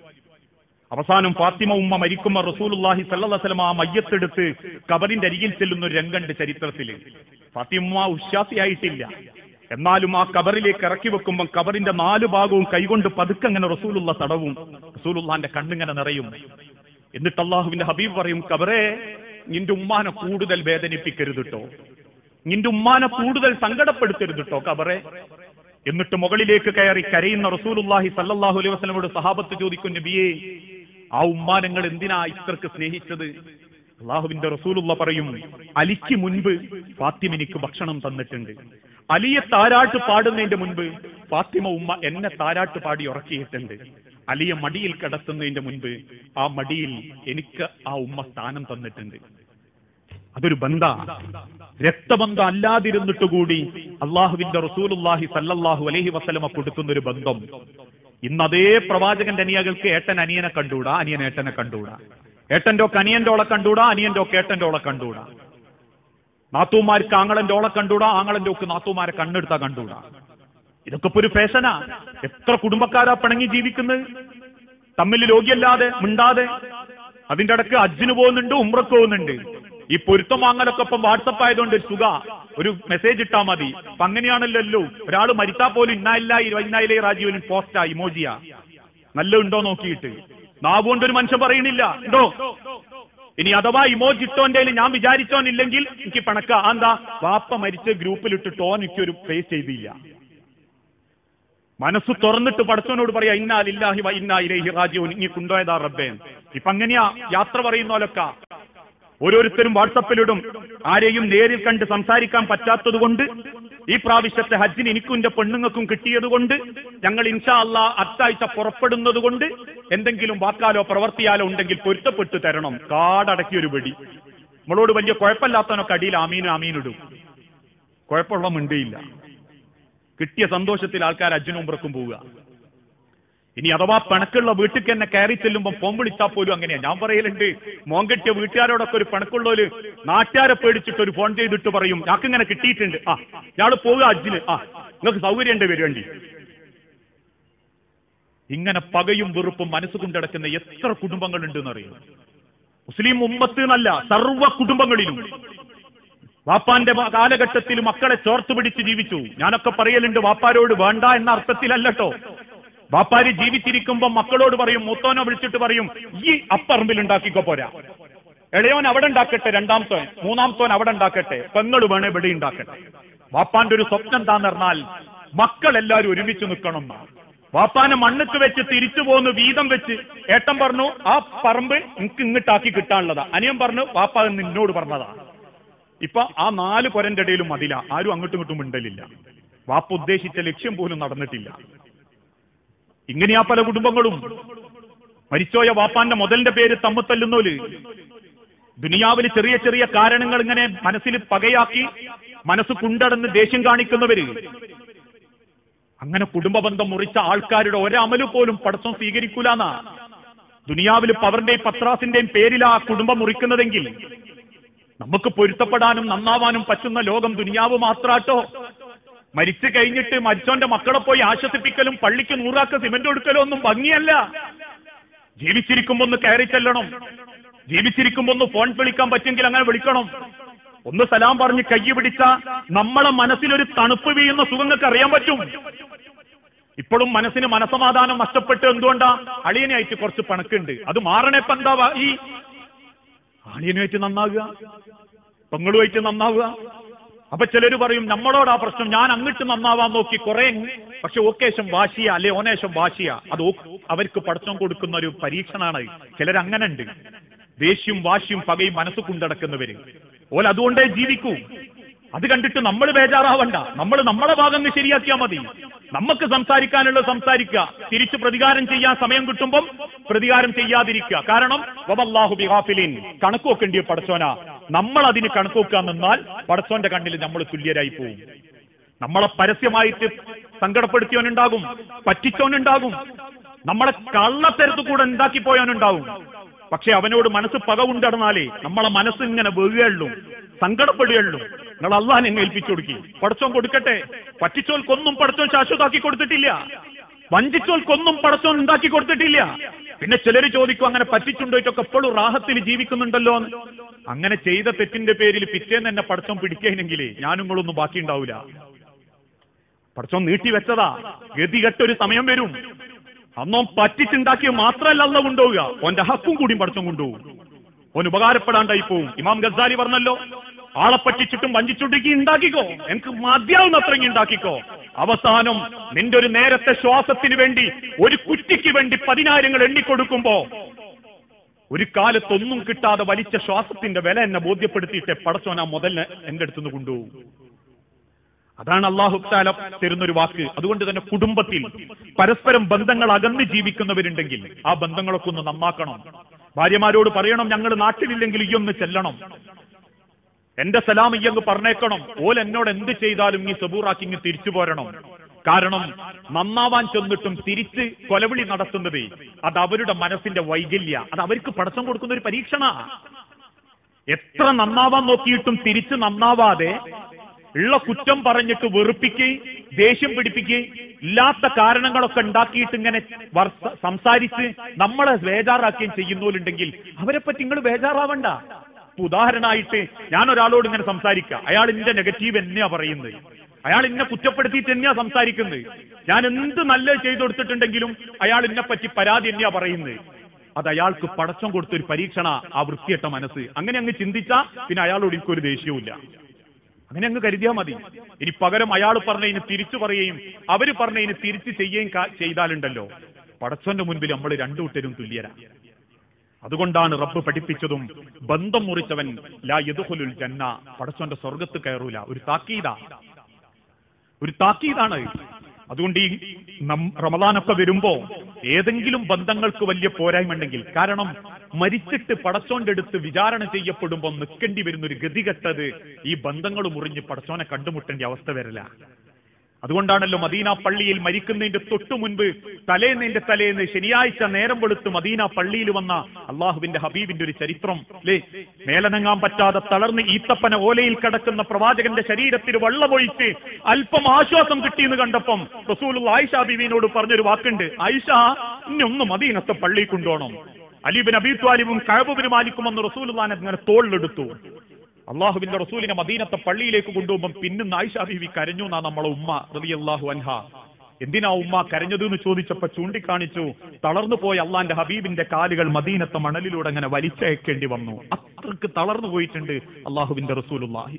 അവസാനം ഫാത്തിമ ഉമ്മ മരിക്കുമ്പോൾ റസൂലുള്ളാഹി സ്വല്ലല്ലാഹു അലൈഹി വസല്ലം ആ മയ്യത്തെടുത്ത് ഖബറിന്റെ അരികിൽ ചെല്ലുന്ന ഒരു രംഗണ്ട് ചരിത്രത്തില്. ഫാത്തിമ ഉശ്വാസിയായിട്ടില്ല, എന്നാലും ആ ഖബറിലേക്ക് ഇറക്കി വെക്കുമ്പോൾ ഖബറിന്റെ നാലു ഭാഗവും കൈകൊണ്ട് പതുക്കെ അങ്ങനെ റസൂലുള്ള തടവും. റസൂലുള്ളാന്റെ കണ്ണിങ്ങനെ നിറയും. എന്നിട്ട് അള്ളാഹുവിന്റെ ഹബീബ് പറയും, ഖബറേ നിന്റെ ഉമ്മാനെ കൂടുതൽ വേദനിപ്പിക്കരുതിട്ടോ, നിന്റെ ഉമ്മാനെ കൂടുതൽ സങ്കടപ്പെടുത്തരുതിട്ടോ ഖബറേ. എന്നിട്ട് മുകളിലേക്ക് കയറി കരയുന്ന റസൂലുള്ളാഹി സല്ലല്ലാഹു അലൈഹി വസല്ലമയോട് സഹാബത്ത് ചോദിക്കും, നബിയേ ആ ഉമ്മാ നിങ്ങൾ എന്തിനാ ഇത്രക്ക് സ്നേഹിച്ചത്? അള്ളാഹുവിന്റെ റസൂലുള്ള പറയും, അലിക്ക് മുൻപ് ഫാത്തിമ എനിക്ക് ഭക്ഷണം തന്നിട്ടുണ്ട്. അലിയെ താരാട്ട് പാടുന്നതിന്റെ മുൻപ് ഫാത്തിമ ഉമ്മ എന്നെ താരാട്ട് പാടി ഉറക്കിയിട്ടുണ്ട്. അലിയെ മടിയിൽ കിടത്തുന്നതിന്റെ മുൻപ് ആ മടിയിൽ എനിക്ക് ആ ഉമ്മ സ്ഥാനം തന്നിട്ടുണ്ട്. അതൊരു ബന്ധ, രക്തബന്ധം അല്ലാതിരുന്നിട്ട് കൂടി അള്ളാഹുവിന്റെ റസൂലുള്ളാഹി സല്ലല്ലാഹു അലൈഹി വസല്ലമ കൊടുക്കുന്ന ഒരു ബന്ധം. ഇന്ന് അതേ പ്രവാചകന്റെ അനിയകൾക്ക് ഏട്ടൻ അനിയനെ കണ്ടൂടാ, അനിയൻ ഏട്ടനെ കണ്ടൂടാ, ഏട്ടന്റെ ഒക്കെ അനിയന്റെ ഓളെ കണ്ടൂടാ, അനിയന്റെ ഒക്കെ ഏട്ടന്റെ ഓളെ കണ്ടൂടാ, നാത്തൂമാർക്ക് ആങ്ങളന്റെ ഓളെ കണ്ടൂടാ, ആങ്ങളന്റെ ഒക്കെ നാത്തൂമാരെ കണ്ണെടുത്താ കണ്ടൂടാ. ഇതൊക്കെ ഇപ്പൊ ഒരു ഫാഷനാ. എത്ര കുടുംബക്കാരാ പിണങ്ങി ജീവിക്കുന്നത്, തമ്മിൽ രോഗ്യല്ലാതെ മിണ്ടാതെ. അതിന്റെ ഇടക്ക് ഹജ്ജിന് പോകുന്നുണ്ട്, ഉംറക്ക് പോകുന്നുണ്ട്. ഈ പൊരുത്തം വാങ്ങലൊക്കെ ഇപ്പം വാട്സപ്പ് ആയതുകൊണ്ട് സുഖ, ഒരു മെസ്സേജ് ഇട്ടാ മതി. അപ്പൊ അങ്ങനെയാണല്ലോ, ഒരാൾ മരിച്ചാൽ പോലും ഇന്നായില്ലായി ഇന്നായില്ലേ രാജീവന് പോസ്റ്റാ ഇമോജിയാ, നല്ല ഉണ്ടോ നോക്കിയിട്ട്. നാവുകൊണ്ട് ഒരു മനുഷ്യൻ പറയണില്ല ഉണ്ടോ. ഇനി അഥവാ ഇമോജി ഇട്ടോന്റെ ഞാൻ വിചാരിച്ചോന്നില്ലെങ്കിൽ എനിക്ക് പണക്ക. എന്താ വാപ്പ മരിച്ച ഗ്രൂപ്പിലിട്ടിട്ടോ എനിക്കൊരു ഫേസ് ചെയ്തില്ല. മനസ്സ് തുറന്നിട്ട് പടച്ചവനോട് പറയാ, ഇന്നാ ലില്ലാഹി വ ഇന്നാ ഇലൈഹി റാജിഊൻ, ഇനി കൊണ്ടുപോയതാ റബ്ബേ. ഇപ്പൊ അങ്ങനെയാ യാത്ര പറയുന്നോലൊക്കെ ഓരോരുത്തരും വാട്സപ്പിലിടും. ആരെയും നേരിൽ കണ്ട് സംസാരിക്കാൻ പറ്റാത്തത് കൊണ്ട് ഈ പ്രാവശ്യത്തെ ഹജ്ജിന് എനിക്കും എന്റെ പെണ്ണുങ്ങൾക്കും കിട്ടിയത് കൊണ്ട് ഞങ്ങൾ ഇൻഷാ അല്ലാ അടുത്താഴ്ച പുറപ്പെടുന്നത് കൊണ്ട് എന്തെങ്കിലും വാക്കാലോ പ്രവർത്തിയാലോ ഉണ്ടെങ്കിൽ പൊരുത്തപ്പെട്ടു തരണം. കാടടക്കിയൊരു വെടി. നമ്മളോട് വലിയ കുഴപ്പമില്ലാത്തവനൊക്കെ അടിയിൽ ആമീൻ ആമീനിടും, കുഴപ്പമുള്ള മിണ്ടിയില്ല. കിട്ടിയ സന്തോഷത്തിൽ ആൾക്കാർ ഹജ്ജിനും ഉംറക്കും പോവുക. ഇനി അഥവാ പണക്കുള്ള വീട്ടിൽ തന്നെ കയറി ചെല്ലുമ്പോൾ ഫോൺ വിളിച്ചാൽ പോലും അങ്ങനെയാ. ഞാൻ പറയലുണ്ട്, മോൻ കെട്ടിയ വീട്ടുകാരോടൊക്കെ ഒരു പണക്കുള്ളവര് നാട്ടുകാരെ പേടിച്ചിട്ട് ഒരു ഫോൺ ചെയ്തിട്ട് പറയും, ഞങ്ങൾക്ക് ഇങ്ങനെ കിട്ടിയിട്ടുണ്ട്, ആ ഞാള് പോവുക ഹജ്ജിന്, ആ നിങ്ങൾക്ക് സൗകര്യം ഉണ്ട് വരുവേണ്ടി. ഇങ്ങനെ പകയും വെറുപ്പും മനസ്സ് കൊണ്ടടക്കുന്ന എത്ര കുടുംബങ്ങളുണ്ട് എന്നറിയും. മുസ്ലിം ഉമ്മത്ത് എന്നല്ല, സർവ്വ കുടുംബങ്ങളിലും. വാപ്പാന്റെ കാലഘട്ടത്തിൽ മക്കളെ ചോർത്ത് പിടിച്ച് ജീവിച്ചു. ഞാനൊക്കെ പറയലുണ്ട്, വാപ്പാരോട് വേണ്ട എന്ന അർത്ഥത്തിലല്ലോ. വാപ്പാര് ജീവിച്ചിരിക്കുമ്പോ മക്കളോട് പറയും, മൂത്തോനെ വിളിച്ചിട്ട് പറയും, ഈ അപ്പറമ്പിൽ ഉണ്ടാക്കിക്കോ പോരാ, ഇളയോൻ അവിടെ ഉണ്ടാക്കട്ടെ, രണ്ടാമത്തോൻ മൂന്നാമത്തോൻ അവിടെ ഉണ്ടാക്കട്ടെ, പെങ്ങൾ വേണേ ഇവിടെ ഉണ്ടാക്കട്ടെ. വാപ്പാന്റെ ഒരു സ്വപ്നം എന്താന്ന് പറഞ്ഞാൽ മക്കൾ എല്ലാവരും ഒരുമിച്ച് നിൽക്കണം എന്നാണ്. വാപ്പാനെ മണ്ണിട്ട് വെച്ച് തിരിച്ചു പോന്ന് വീതം വെച്ച് ഏട്ടൻ പറഞ്ഞു ആ പറമ്പ് എനിക്ക് ഇങ്ങിട്ടാക്കി കിട്ടാനുള്ളതാ, അനിയൻ പറഞ്ഞു വാപ്പ നിന്നോട് പറഞ്ഞതാ. ഇപ്പൊ ആ നാല് പൊരന്റെ ഇടയിലും മതില, ആരും അങ്ങോട്ടും ഇങ്ങോട്ടും മിണ്ടലില്ല. വാപ്പ ഉദ്ദേശിച്ച ലക്ഷ്യം പോലും നടന്നിട്ടില്ല. ഇങ്ങനെയാ പല കുടുംബങ്ങളും. മരിച്ചോയ വാപ്പാന്റെ മുതലിന്റെ പേര് തമ്മ തല്ലുന്നോല്, ദുനിയാവിൽ ചെറിയ ചെറിയ കാരണങ്ങൾ ഇങ്ങനെ മനസ്സിൽ പകയാക്കി മനസ്സ് കുണ്ടടന്ന് ദേഷ്യം കാണിക്കുന്നവര്. അങ്ങനെ കുടുംബ ബന്ധം മുറിച്ച ആൾക്കാരുടെ ഒരമല് പോലും പടച്ചോൻ സ്വീകരിക്കൂലെന്നാ. ദുനിയാവിൽ പവറിന്റെയും പത്രാസിന്റെയും പേരിലാ കുടുംബം മുറിക്കുന്നതെങ്കിൽ നമുക്ക് പൊരുത്തപ്പെടാനും നന്നാവാനും പറ്റുന്ന ലോകം ദുനിയാവ് മാത്രാട്ടോ. മരിച്ചു കഴിഞ്ഞിട്ട് മരിച്ചോന്റെ മക്കളെ പോയി ആശ്വസിപ്പിക്കലും പള്ളിക്ക് നൂറാക്ക സിമന്റ് കൊടുക്കലും ഒന്നും ഭംഗിയല്ല. ജീവിച്ചിരിക്കുമ്പോ ഒന്ന് കയറി ചെല്ലണം, ജീവിച്ചിരിക്കുമ്പോ ഒന്ന് ഫോൺ വിളിക്കാൻ പറ്റുമെങ്കിൽ അങ്ങനെ വിളിക്കണം. ഒന്ന് സലാം പറഞ്ഞ് കൈ പിടിച്ച നമ്മളെ മനസ്സിലൊരു തണുപ്പ് വീഴുന്ന സുഖങ്ങൾക്ക് അറിയാൻ പറ്റും. ഇപ്പോഴും മനസ്സിന് മനസമാധാനം നഷ്ടപ്പെട്ട് എന്തുകൊണ്ടാ? അളിയനായിട്ട് കുറച്ച് പണക്കുണ്ട്, അത് മാറണേപ്പ എന്താ ഈ അളിയനുമായിട്ട് നന്നാവുക, പെങ്ങളുമായിട്ട് നന്നാവുക. അപ്പൊ ചിലര് പറയും നമ്മളോട് ആ പ്രശ്നം, ഞാൻ അങ്ങോട്ട് നന്നാവാൻ നോക്കി കുറെ, പക്ഷെ ഓക്കേശം വാശിയ അല്ലെ ഓനേശം വാശിയ, അത് അവർക്ക് പടച്ചോൻ കൊടുക്കുന്ന ഒരു പരീക്ഷണാണ്. ചിലരങ്ങനെ ഉണ്ട്, ദേഷ്യം വാശിയും പകയും മനസ്സ് കൊണ്ടടക്കുന്നവര്. ഓൽ അതുകൊണ്ടേ ജീവിക്കൂ. അത് കണ്ടിട്ട് നമ്മൾ ബേജാറാവണ്ട, നമ്മൾ നമ്മളെ ഭാഗം ശരിയാക്കിയാൽ മതി. നമുക്ക് സംസാരിക്കാനുള്ളത് സംസാരിക്കുക, തിരിച്ചു പ്രതികാരം ചെയ്യാൻ സമയം കിട്ടുമ്പം പ്രതികാരം ചെയ്യാതിരിക്കുക. കാരണം വമല്ലാഹു ബിഗാഫിലിൻ, കണക്ക് വെക്കേണ്ടിയ പടച്ചോന. നമ്മൾ അതിന് കണക്ക് വെക്കാൻ നിന്നാൽ പടച്ചോന്റെ കണ്ണിൽ നമ്മൾ തുല്യരായി പോകും. നമ്മളെ പരസ്യമായിട്ട് സങ്കടപ്പെടുത്തിയവനുണ്ടാകും, പറ്റിച്ചോനുണ്ടാകും, നമ്മളെ കള്ളത്തരത്ത് കൂടെ ഉണ്ടാക്കിപ്പോയവനുണ്ടാവും. പക്ഷെ അവനോട് മനസ്സ് പക ഉണ്ടടന്നാലേ നമ്മളെ മനസ്സ് ഇങ്ങനെ വെറുകയുള്ളൂ, സങ്കടപ്പെടുകയുള്ളൂ. നിങ്ങൾ അള്ളാഹിനെ ഏൽപ്പിച്ചു കൊടുക്കി, പടച്ചോൻ കൊടുക്കട്ടെ. പറ്റിച്ചോൽക്കൊന്നും പടച്ചോൻ ശാശ്വതാക്കി കൊടുത്തിട്ടില്ല, വഞ്ചിച്ചോൽക്കൊന്നും പടച്ചോൻ ഉണ്ടാക്കി കൊടുത്തിട്ടില്ല. പിന്നെ ചിലര് ചോദിക്കും, അങ്ങനെ പറ്റിച്ചുണ്ടോയിട്ടൊക്കെ എപ്പോഴും റാഹത്തിൽ ജീവിക്കുന്നുണ്ടല്ലോ. അങ്ങനെ ചെയ്ത തെറ്റിന്റെ പേരിൽ പിറ്റേന്ന് തന്നെ പടച്ചോൻ പിടിക്കുകയാണെങ്കിലേ ഞാനും നിങ്ങളൊന്നും ബാക്കി ഉണ്ടാവില്ല. പടച്ചോൻ നീട്ടിവെച്ചതാ, ഗതികെട്ടൊരു സമയം വരും. അന്നോ പറ്റിച്ചുണ്ടാക്കിയ മാത്രമല്ല അല്ല കൊണ്ടുപോവുക, ഓന്റെ ഹക്കും കൂടിയും പടച്ചോൻ കൊണ്ടുപോകും. ഓൻ ഉപകാരപ്പെടാണ്ടായി പോവും. ഇമാം ഗസാലി പറഞ്ഞല്ലോ, ആളെ പറ്റിച്ചിട്ടും വഞ്ചിച്ചുണ്ടെങ്കി ഉണ്ടാക്കിക്കോ, എനിക്ക് മതിയാവുന്ന അത്രയും ഉണ്ടാക്കിക്കോ. അവസാനം നിന്റെ ഒരു നേരത്തെ ശ്വാസത്തിന് വേണ്ടി, ഒരു കുറ്റിക്ക് വേണ്ടി പതിനായിരങ്ങൾ എണ്ണിക്കൊടുക്കുമ്പോ ഒരു കാലത്തൊന്നും കിട്ടാതെ വലിച്ച ശ്വാസത്തിന്റെ വില എന്നെ ബോധ്യപ്പെടുത്തിയിട്ട് പടച്ചോൻ ആ മുതലിനെ എന്റെ അടുത്തുനിന്ന് കൊണ്ടുപോകും. അതാണ് അല്ലാഹു തആല തരുന്നൊരു വാക്ക്. അതുകൊണ്ട് തന്നെ കുടുംബത്തിൽ പരസ്പരം ബന്ധങ്ങൾ അകന്ന് ജീവിക്കുന്നവരുണ്ടെങ്കിൽ ആ ബന്ധങ്ങളൊക്കെ ഒന്ന് നന്നാക്കണം. ഭാര്യമാരോട് പറയണം, ഞങ്ങൾ നാട്ടിലില്ലെങ്കിൽ ഈ ഒന്ന് ചെല്ലണം, എന്റെ സലാം ഈ അങ്ങ് പറഞ്ഞേക്കണം. ഓൽ എന്നോട് എന്ത് ചെയ്താലും ഈ സബൂറാക്കി ഇങ്ങ് തിരിച്ചു പോരണം. കാരണം നന്നാവാൻ ചെന്നിട്ടും തിരിച്ച് കൊലവിളി നടത്തുന്നത് അത് അവരുടെ മനസ്സിന്റെ വൈകല്യ, അത് അവർക്ക് പടച്ചം കൊടുക്കുന്ന ഒരു പരീക്ഷണ. എത്ര നന്നാവാൻ നോക്കിയിട്ടും തിരിച്ച് നന്നാവാതെ ഉള്ള കുറ്റം പറഞ്ഞിട്ട് വെറുപ്പിക്കുകയും ദേഷ്യം പിടിപ്പിക്കുകയും ഇല്ലാത്ത കാരണങ്ങളൊക്കെ ഉണ്ടാക്കിയിട്ട് ഇങ്ങനെ സംസാരിച്ച് നമ്മളെ ബേജാറാക്കുകയും ചെയ്യുന്നവരുണ്ടെങ്കിൽ അവരെ പറ്റി നിങ്ങൾ ബേജാറാവണ്ട. ഉദാഹരണമായിട്ട് ഞാൻ ഒരാളോട് ഇങ്ങനെ സംസാരിക്കുക, അയാൾ ഇന്റെ നെഗറ്റീവ് എന്നെയാ പറയുന്നത്, അയാൾ ഇന്നെ കുറ്റപ്പെടുത്തിയിട്ട് തന്നെയാ സംസാരിക്കുന്നത്. ഞാൻ എന്ത് നല്ലത് ചെയ്തു കൊടുത്തിട്ടുണ്ടെങ്കിലും അയാൾ ഇന്നെ പറ്റി പരാതി തന്നെയാ പറയുന്നത്. അത് അയാൾക്ക് പടച്ചം കൊടുത്തൊരു പരീക്ഷണ, ആ വൃത്തിയട്ട മനസ്സ്. അങ്ങനെ അങ്ങ് ചിന്തിച്ചാ പിന്നെ അയാളോട് എനിക്കൊരു ദേഷ്യവുമില്ല, അങ്ങനെ അങ്ങ് കരുതിയാൽ മതി. ഇനി പകരം അയാൾ പറഞ്ഞതിന് തിരിച്ചു പറയുകയും അവര് പറഞ്ഞതിന് തിരിച്ചു ചെയ്യുകയും ചെയ്താലുണ്ടല്ലോ, പടച്ചോന്റെ മുൻപിൽ നമ്മൾ രണ്ടു കൂട്ടരും തുല്യരാ. അതുകൊണ്ടാണ് റബ്ബ് പഠിപ്പിച്ചതും ബന്ധം മുറിച്ചവൻ ലാ യദ്ഖുലുൽ ജന്ന, പടച്ചോന്റെ സ്വർഗത്ത് കയറൂല. ഒരു താക്കീതാ, ഒരു താക്കീതാണ്. അതുകൊണ്ട് ഈ റമദാനൊക്കെ വരുമ്പോ ഏതെങ്കിലും ബന്ധങ്ങൾക്ക് വലിയ പോരായ്മ ഉണ്ടെങ്കിൽ, കാരണം മരിച്ചിട്ട് പടച്ചോന്റെ അടുത്ത് വിചാരണ ചെയ്യപ്പെടുമ്പോ നിൽക്കേണ്ടി വരുന്ന ഒരു ഗതികെട്ടത് ഈ ബന്ധങ്ങൾ മുറിഞ്ഞ് പടച്ചോനെ കണ്ടുമുട്ടേണ്ട അവസ്ഥ വരില്ല. അതുകൊണ്ടാണല്ലോ മദീന പള്ളിയിൽ മരിക്കുന്നതിന്റെ തൊട്ടു മുൻപ് തലേന്നിന്റെ തലേന്ന് ശനിയാഴ്ച നേരം വെളുത്ത് മദീന പള്ളിയിൽ വന്ന അള്ളാഹുവിന്റെ ഹബീബിന്റെ ഒരു ചരിത്രം അല്ലേ. മേലനങ്ങാൻ പറ്റാതെ തളർന്ന് ഈത്തപ്പന ഓലയിൽ കിടക്കുന്ന പ്രവാചകന്റെ ശരീരത്തിൽ വെള്ളമൊഴിച്ച് അല്പം ആശ്വാസം കിട്ടിയെന്ന് കണ്ടപ്പം റസൂൽ ആയിഷ ബീവിനോട് പറഞ്ഞൊരു വാക്കുണ്ട്, ആയിഷ ഇനി ഒന്ന് മദീനത്തെ പള്ളിയിൽ കൊണ്ടുപോകണം. അലി ബിൻ അബീ ത്വാലിബും കഅബ് ബിൻ മാലിക്കും എന്ന് റസൂലുള്ളാഹിനെ ഇങ്ങനെ തോളിലെടുത്തു. അള്ളാഹുവിന്റെ റസൂലിനെ മദീനത്തെ പള്ളിയിലേക്ക് കൊണ്ടുപോകുമ്പോൾ പിന്നും ആയിഷ ബീവി കരഞ്ഞു എന്നാ നമ്മളെ ഉമ്മ റളിയല്ലാഹു അൻഹ. എന്തിനാ ഉമ്മ കരഞ്ഞത് എന്ന് ചോദിച്ചപ്പോ ചൂണ്ടിക്കാണിച്ചു, തളർന്നു പോയ അള്ളാന്റെ ഹബീബിന്റെ കാലുകൾ മദീനത്തെ മണലിലൂടെ അങ്ങനെ വലിച്ചയക്കേണ്ടി വന്നു. അത്രക്ക് തളർന്നു പോയിട്ടുണ്ട് അള്ളാഹുവിന്റെ റസൂലുള്ളാഹി.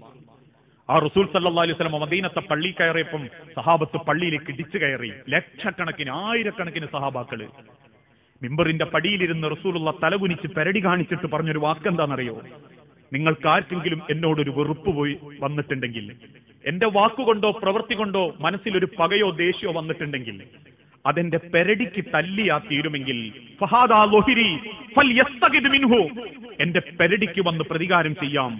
ആ റസൂൽ സല്ലല്ലാഹു അലൈഹി വസല്ലം മദീനത്തെ പള്ളി കയറിയപ്പം സഹാബത്ത് പള്ളിയിലേക്ക് ഇടിച്ചു കയറി. ലക്ഷക്കണക്കിന് ആയിരക്കണക്കിന് സഹാബാക്കള് മിമ്പറിന്റെ പടിയിലിരുന്ന് റസൂലുള്ള തലകുനിച്ച് പെരടി കാണിച്ചിട്ട് പറഞ്ഞൊരു വാക്കെന്താണെന്നറിയോ? നിങ്ങൾക്ക് ആർക്കെങ്കിലും എന്നോടൊരു വെറുപ്പ് പോയി വന്നിട്ടുണ്ടെങ്കിൽ, എന്റെ വാക്കുകൊണ്ടോ പ്രവൃത്തി കൊണ്ടോ മനസ്സിലൊരു പകയോ ദേഷ്യമോ വന്നിട്ടുണ്ടെങ്കിൽ അതെന്റെ പെരടിക്ക് തല്ലിയാ തീരുമെങ്കിൽ ഫഹാദാ ലൊഹിരി ഫൽയസ്തഗിദ് മിൻഹു, എന്റെ പെരടിക്ക് വന്ന് പ്രതികാരം ചെയ്യാം,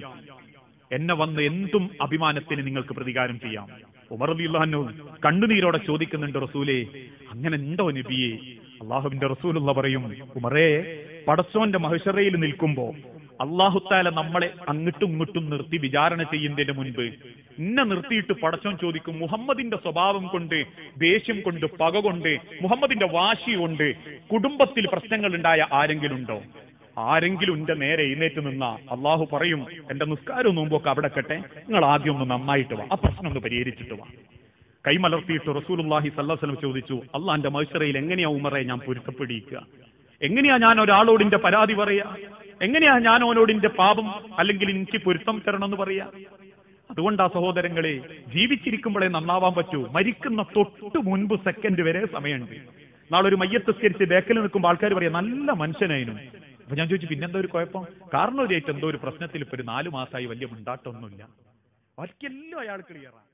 എന്നെ വന്ന് എന്തും അഭിമാനത്തിന് നിങ്ങൾക്ക് പ്രതികാരം ചെയ്യാം. ഉമർ റളിയല്ലാഹു അൻഹു കണ്ണുനീരോടെ ചോദിക്കുന്നുണ്ട്, റസൂലേ അങ്ങനെ ഉണ്ടോ നബിയെ? അള്ളാഹുവിന്റെ റസൂലുള്ള പറയും, ഉമറേ, പടച്ചോന്റെ മഹ്ശറയിൽ നിൽക്കുമ്പോ അല്ലാഹു തആല നമ്മളെ അങ്ങോട്ടും ഇങ്ങോട്ടും നിർത്തി വിചാരണ ചെയ്യുന്നതിന് മുൻപ് ഇന്നെ നിർത്തിയിട്ട് പടച്ചോൻ ചോദിക്കും, മുഹമ്മദിന്റെ സ്വഭാവം കൊണ്ട്, ദേഷ്യം കൊണ്ട്, പക കൊണ്ട്, മുഹമ്മദിന്റെ വാശി കൊണ്ട് കുടുംബത്തിൽ പ്രശ്നങ്ങൾ ഉണ്ടായ ആരെങ്കിലും ഉണ്ടോ? ആരെങ്കിലും എന്റെ നേരെ എഴുന്നേറ്റ് നിന്നാ അള്ളാഹു പറയും, എന്റെ നിസ്കാരവും നോമ്പൊക്കെ അവിടെ കട്ടെ, നിങ്ങൾ ആദ്യം ഒന്ന് നന്നായിട്ട് വാ, ആ പ്രശ്നം ഒന്ന് പരിഹരിച്ചിട്ട് വാ. കൈമലർത്തിയിട്ട് റസൂലുള്ളാഹി സ്വല്ലല്ലാഹു അലൈഹി വസല്ലം ചോദിച്ചു, അള്ളാന്റെ മഹ്ശറയിൽ എങ്ങനെയാ ഉമറെ ഞാൻ പൊരുത്തപ്പെടിക്കുക? എങ്ങനെയാ ഞാൻ ഒരാളോടിന്റെ പരാതി പറയാ? എങ്ങനെയാ ഞാൻ ഓനോടിന്റെ പാപം അല്ലെങ്കിൽ എനിക്ക് പൊരുത്തം തരണമെന്ന് പറയാ? അതുകൊണ്ടാ സഹോദരങ്ങളെ, ജീവിച്ചിരിക്കുമ്പോഴേ നന്നാവാൻ പറ്റൂ. മരിക്കുന്ന തൊട്ടു മുൻപ് സെക്കൻഡ് വരെ സമയമുണ്ട്. നാളെ ഒരു മയ്യത്തസ്കരിച്ച് ബേക്കൽ നിൽക്കുമ്പോൾ ആൾക്കാർ പറയാം നല്ല മനുഷ്യനായിരുന്നു. അപ്പൊ ഞാൻ ചോദിച്ചു പിന്നെന്താ ഒരു കുഴപ്പം? കാരണം ഒരു എന്തോ ഒരു പ്രശ്നത്തിൽ ഇപ്പൊ ഒരു നാലു മാസമായി വലിയ മുണ്ടാട്ടൊന്നുമില്ല. ബാക്കിയെല്ലാം അയാൾ ക്ലിയറാണ്.